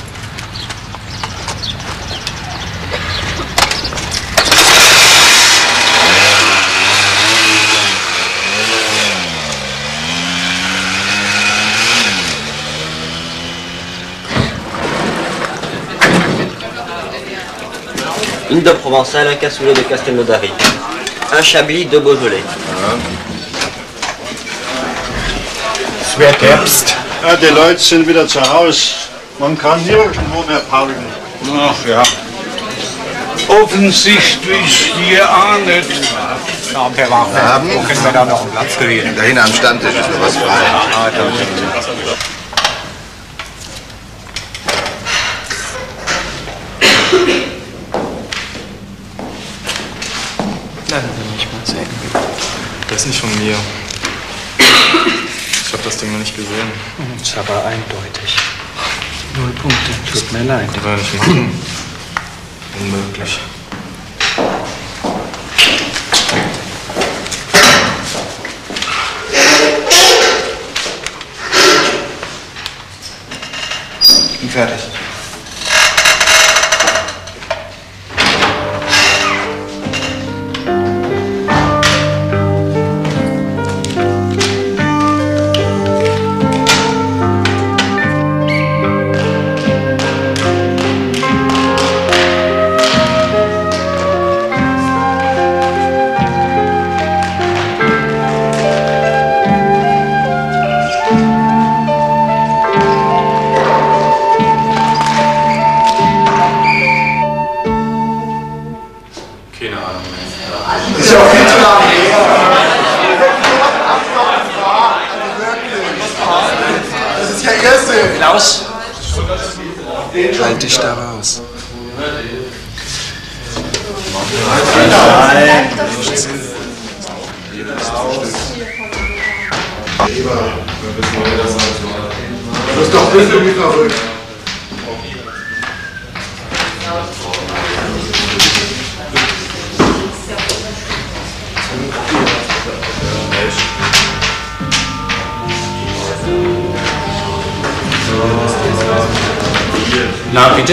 Une de Provençal, un cassoulet de Castelnaudary. Un Chablis, deux Beaujolais. Es wird Herbst. Ja, die Leute sind wieder zu Hause. Man kann nirgendwo mehr parken. Ach ja. Offensichtlich hier auch nicht. Haben? Wo können wir da noch einen Platz kriegen? Da hinten am Stammtisch ist noch was frei. Lassen Sie mich mal sehen. Das ist nicht von mir. Ich habe das Ding noch nicht gesehen. Das ist aber eindeutig. 0 Punkte. Tut mir leid. Die wollen nicht machen. Unmöglich. Ich bin fertig. Keine Ahnung. Das ist ja auch viel zu lang. Das ist ja Irrsinn. Klaus, halt dich da raus. Das ist doch ein bisschen wie verrückt. Na, bitte?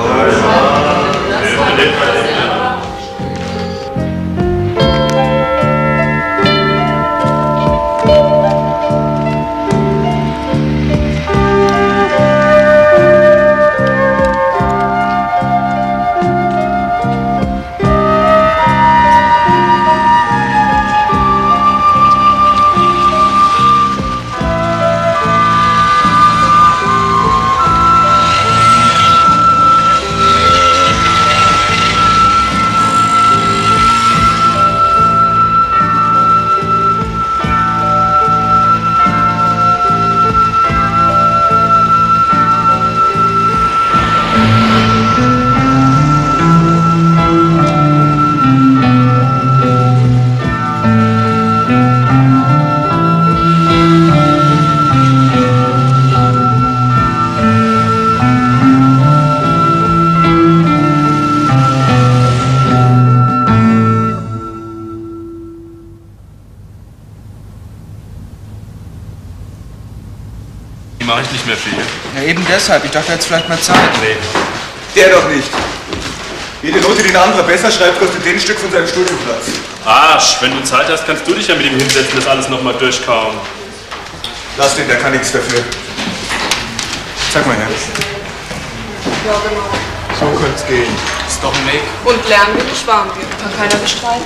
Mache ich nicht mehr viel. Ja, eben deshalb. Ich dachte, jetzt vielleicht mal Zeit. Nee. Der doch nicht. Jede Note, die ein anderer besser schreibt, kostet den ein Stück von seinem Studienplatz. Arsch, wenn du Zeit hast, kannst du dich ja mit ihm hinsetzen, das alles nochmal durchkauen. Lass den, der kann nichts dafür. Zeig mal her. Ja, genau. So könnte es gehen. Ist doch ein Weg. Und lernen wir nicht warm wir. Kann keiner bestreiten.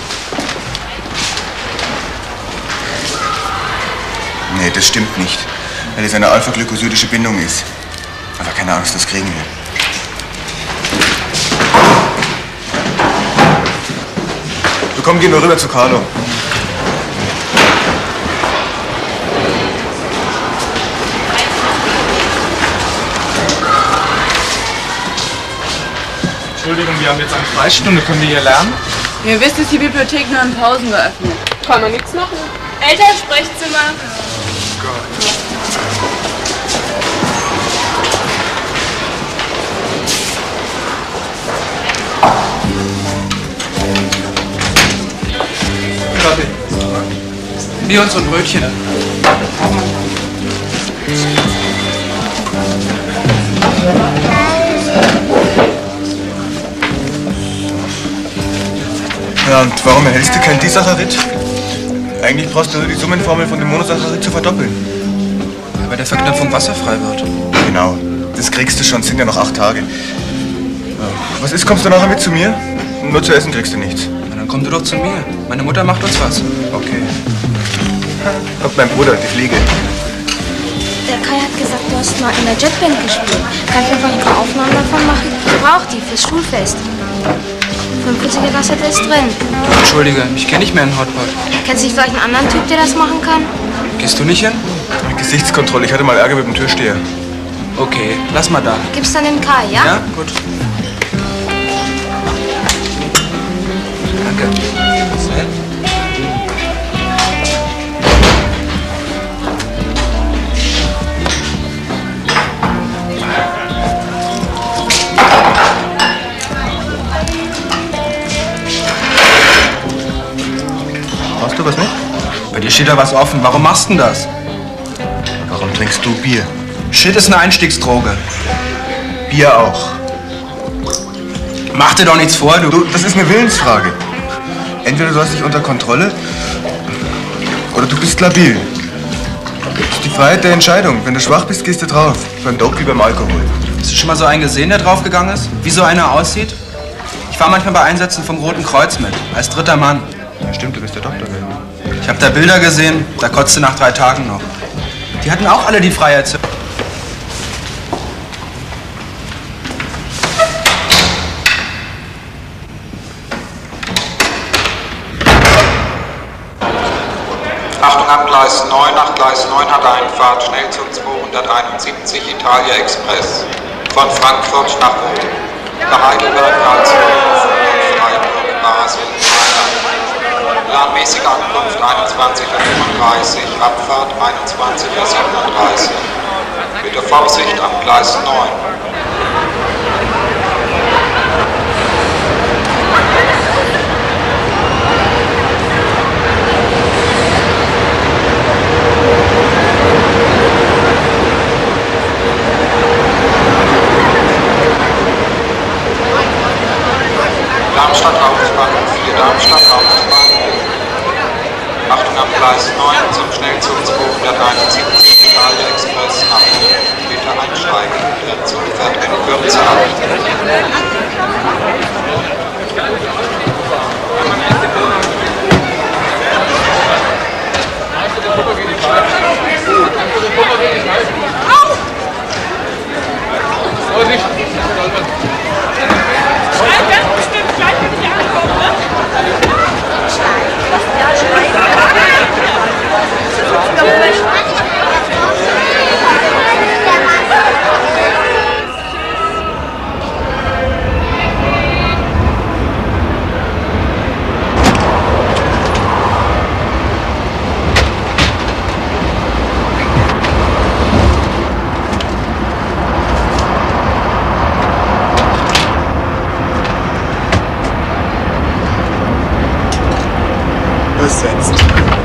Nee, das stimmt nicht. Weil es eine alpha-glykosidische Bindung ist. Aber keine Angst, das kriegen wir. Du komm, geh nur rüber zu Carlo. Entschuldigung, wir haben jetzt eine Freistunde. Können wir hier lernen? Ihr wisst, ist die Bibliothek nur in Pausen geöffnet. Kann man nichts machen. Elternsprechzimmer. Kaffee. Bier und so ein Brötchen. Ja, und warum erhältst du kein Disaccharid? Eigentlich brauchst du nur die Summenformel von dem Monosaccharid zu verdoppeln. Ja, weil der Verknüpfung wasserfrei wird. Genau. Das kriegst du schon, sind ja noch 8 Tage. Ja. Was ist, kommst du nachher mit zu mir? Nur zu essen kriegst du nichts. Na, dann komm du doch zu mir. Meine Mutter macht uns was. Okay. Und mein Bruder, die Fliege. Der Kai hat gesagt, du hast mal in der Jetband gespielt. Kannst du einfach ein paar Aufnahmen davon machen? Ich brauch die fürs Schulfest. 45er Kassette ist drin. Entschuldige, ich kenne nicht mehr einen Hotpot. Kennst du nicht vielleicht einen anderen Typ, der das machen kann? Gehst du nicht hin? Gesichtskontrolle, ich hatte mal Ärger mit dem Türsteher. Okay, lass mal da. Gib's dann dem Kai, ja? Ja, gut. Danke. Brauchst du was mit? Bei dir steht da was offen. Warum machst du denn das? Warum trinkst du Bier? Shit ist eine Einstiegsdroge. Bier auch. Mach dir doch nichts vor, du. Das ist eine Willensfrage. Entweder du hast dich unter Kontrolle oder du bist labil. Das ist die Freiheit der Entscheidung. Wenn du schwach bist, gehst du drauf. Beim Dope wie beim Alkohol. Hast du schon mal so einen gesehen, der draufgegangen ist? Wie so einer aussieht? Ich war manchmal bei Einsätzen vom Roten Kreuz mit, als dritter Mann. Ja, stimmt, du bist der Doktor. Ich habe da Bilder gesehen, da kotzte nach 3 Tagen noch. Die hatten auch alle die Freiheit zu... ab Gleis 9 nach Gleis 9 hat Einfahrt, Schnellzug 271 Italia Express. Von Frankfurt nach Rom. Nach Heidelberg, Karlsruhe, Freiburg, Basel, Mailand. Planmäßige Ankunft 21:35 Uhr, Abfahrt 21:37 Uhr. Bitte Vorsicht am Gleis 9. Darmstadt Hauptbahnhof 4 Darmstadt Hauptbahnhof. Achtung am Gleis 9 zum Schnellzug 271 Italia Express nach Rom. Bitte einsteigen, der Zug fährt in Kürze ab. Besetzt.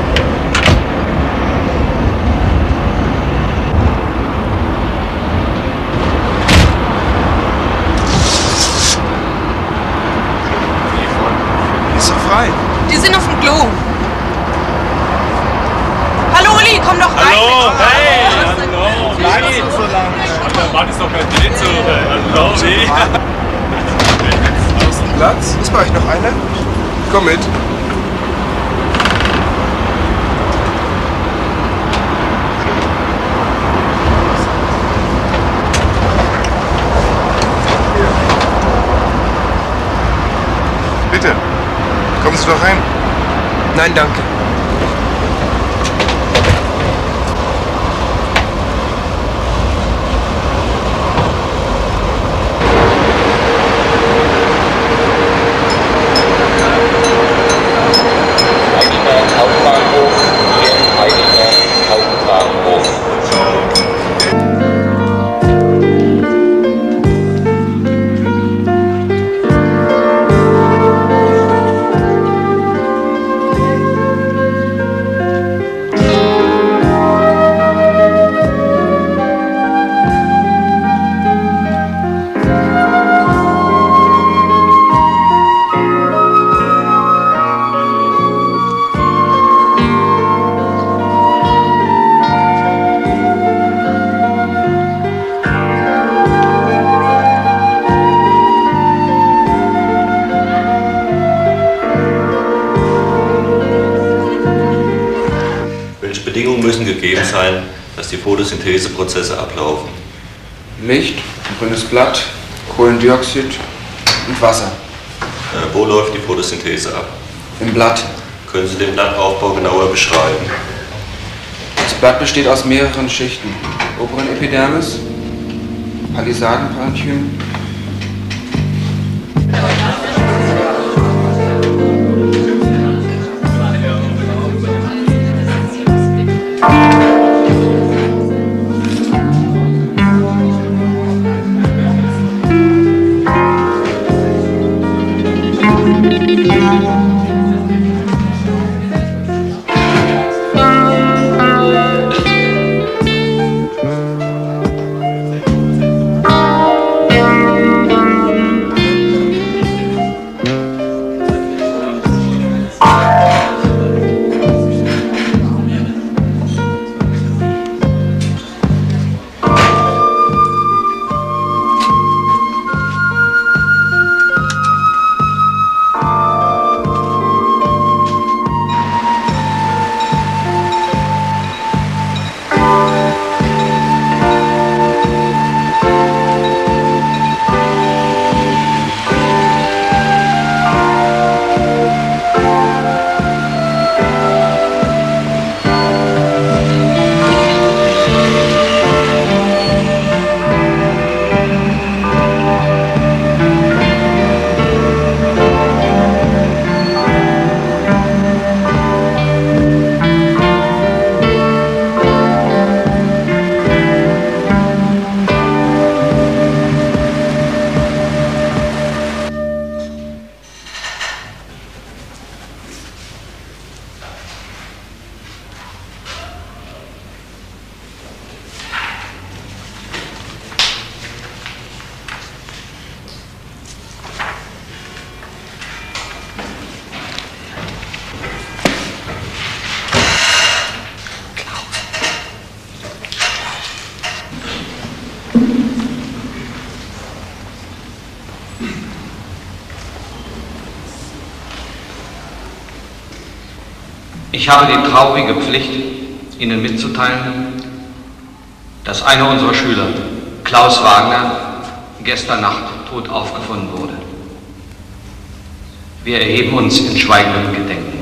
Ist doch frei. Die sind auf dem Klo. Hallo Uli, komm doch rein. Hallo, hey, hallo. Nein, so lange. Der Mann ist doch kein Date. Hallo, Uli. Platz? Ist bei euch noch einer? Komm mit. Bitte, kommen Sie doch rein. Nein, danke. Eichstätt Hauptbahnhof, hier Eichstätt Hauptbahnhof. Welche Bedingungen müssen gegeben sein, dass die Photosyntheseprozesse ablaufen? Licht, ein grünes Blatt, Kohlendioxid und Wasser. Wo läuft die Photosynthese ab? Im Blatt. Können Sie den Blattaufbau genauer beschreiben? Das Blatt besteht aus mehreren Schichten. Oberen Epidermis, Palisadenparenchym, Ich habe die traurige Pflicht, Ihnen mitzuteilen, dass einer unserer Schüler, Klaus Wagner, gestern Nacht tot aufgefunden wurde. Wir erheben uns in schweigendem Gedenken.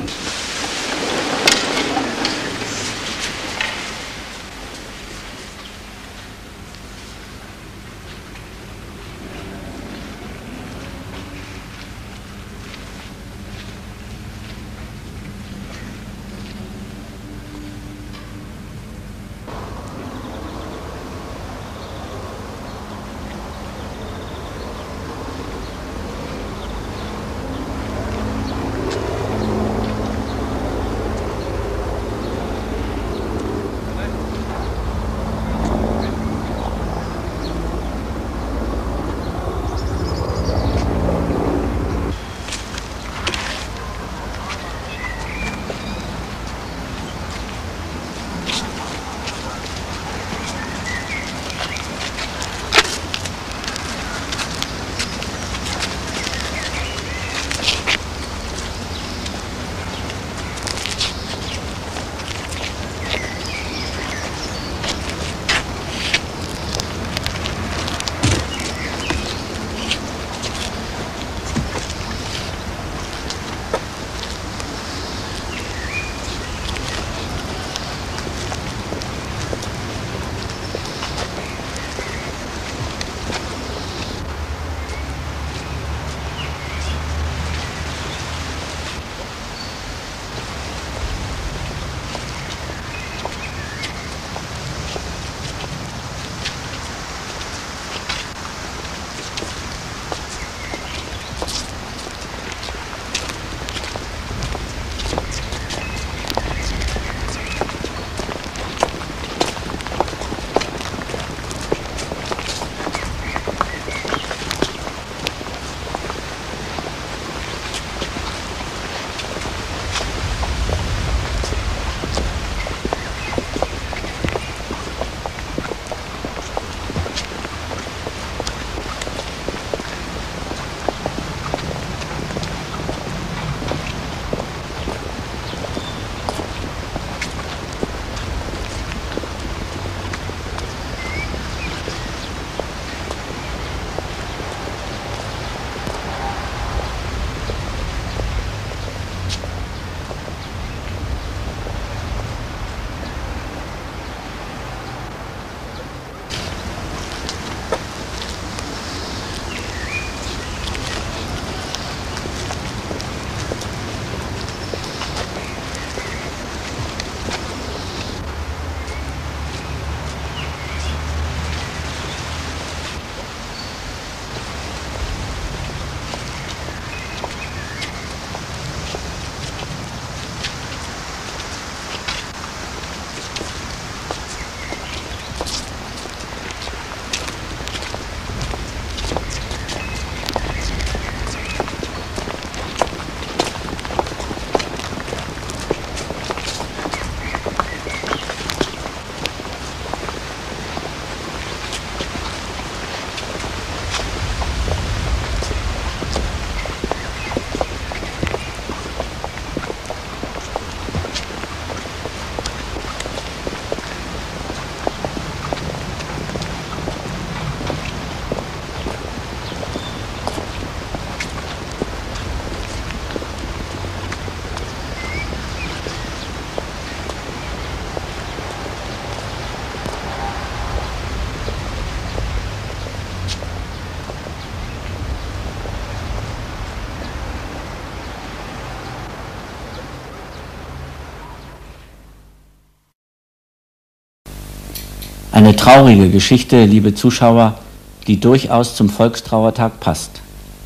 Eine traurige Geschichte, liebe Zuschauer, die durchaus zum Volkstrauertag passt.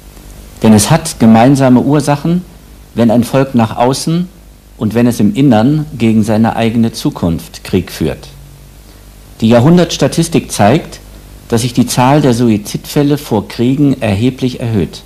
Denn es hat gemeinsame Ursachen, wenn ein Volk nach außen und wenn es im Innern gegen seine eigene Zukunft Krieg führt. Die Jahrhundertstatistik zeigt, dass sich die Zahl der Suizidfälle vor Kriegen erheblich erhöht.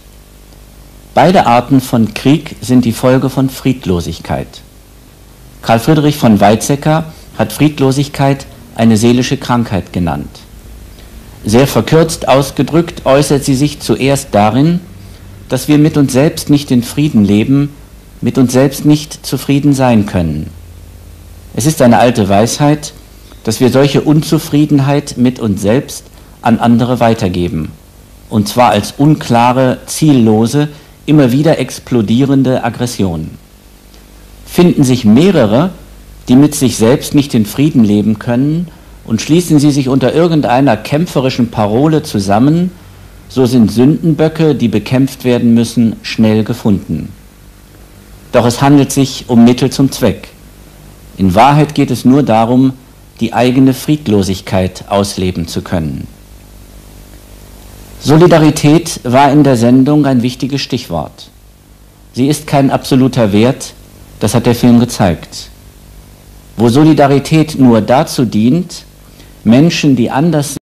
Beide Arten von Krieg sind die Folge von Friedlosigkeit. Karl Friedrich von Weizsäcker hat Friedlosigkeit eine seelische Krankheit genannt. Sehr verkürzt ausgedrückt äußert sie sich zuerst darin, dass wir mit uns selbst nicht in Frieden leben, mit uns selbst nicht zufrieden sein können. Es ist eine alte Weisheit, dass wir solche Unzufriedenheit mit uns selbst an andere weitergeben, und zwar als unklare, ziellose, immer wieder explodierende Aggression. Finden sich mehrere, die mit sich selbst nicht in Frieden leben können, und schließen sie sich unter irgendeiner kämpferischen Parole zusammen, so sind Sündenböcke, die bekämpft werden müssen, schnell gefunden. Doch es handelt sich um Mittel zum Zweck. In Wahrheit geht es nur darum, die eigene Friedlosigkeit ausleben zu können. Solidarität war in der Sendung ein wichtiges Stichwort. Sie ist kein absoluter Wert, das hat der Film gezeigt. Wo Solidarität nur dazu dient, Menschen, die anders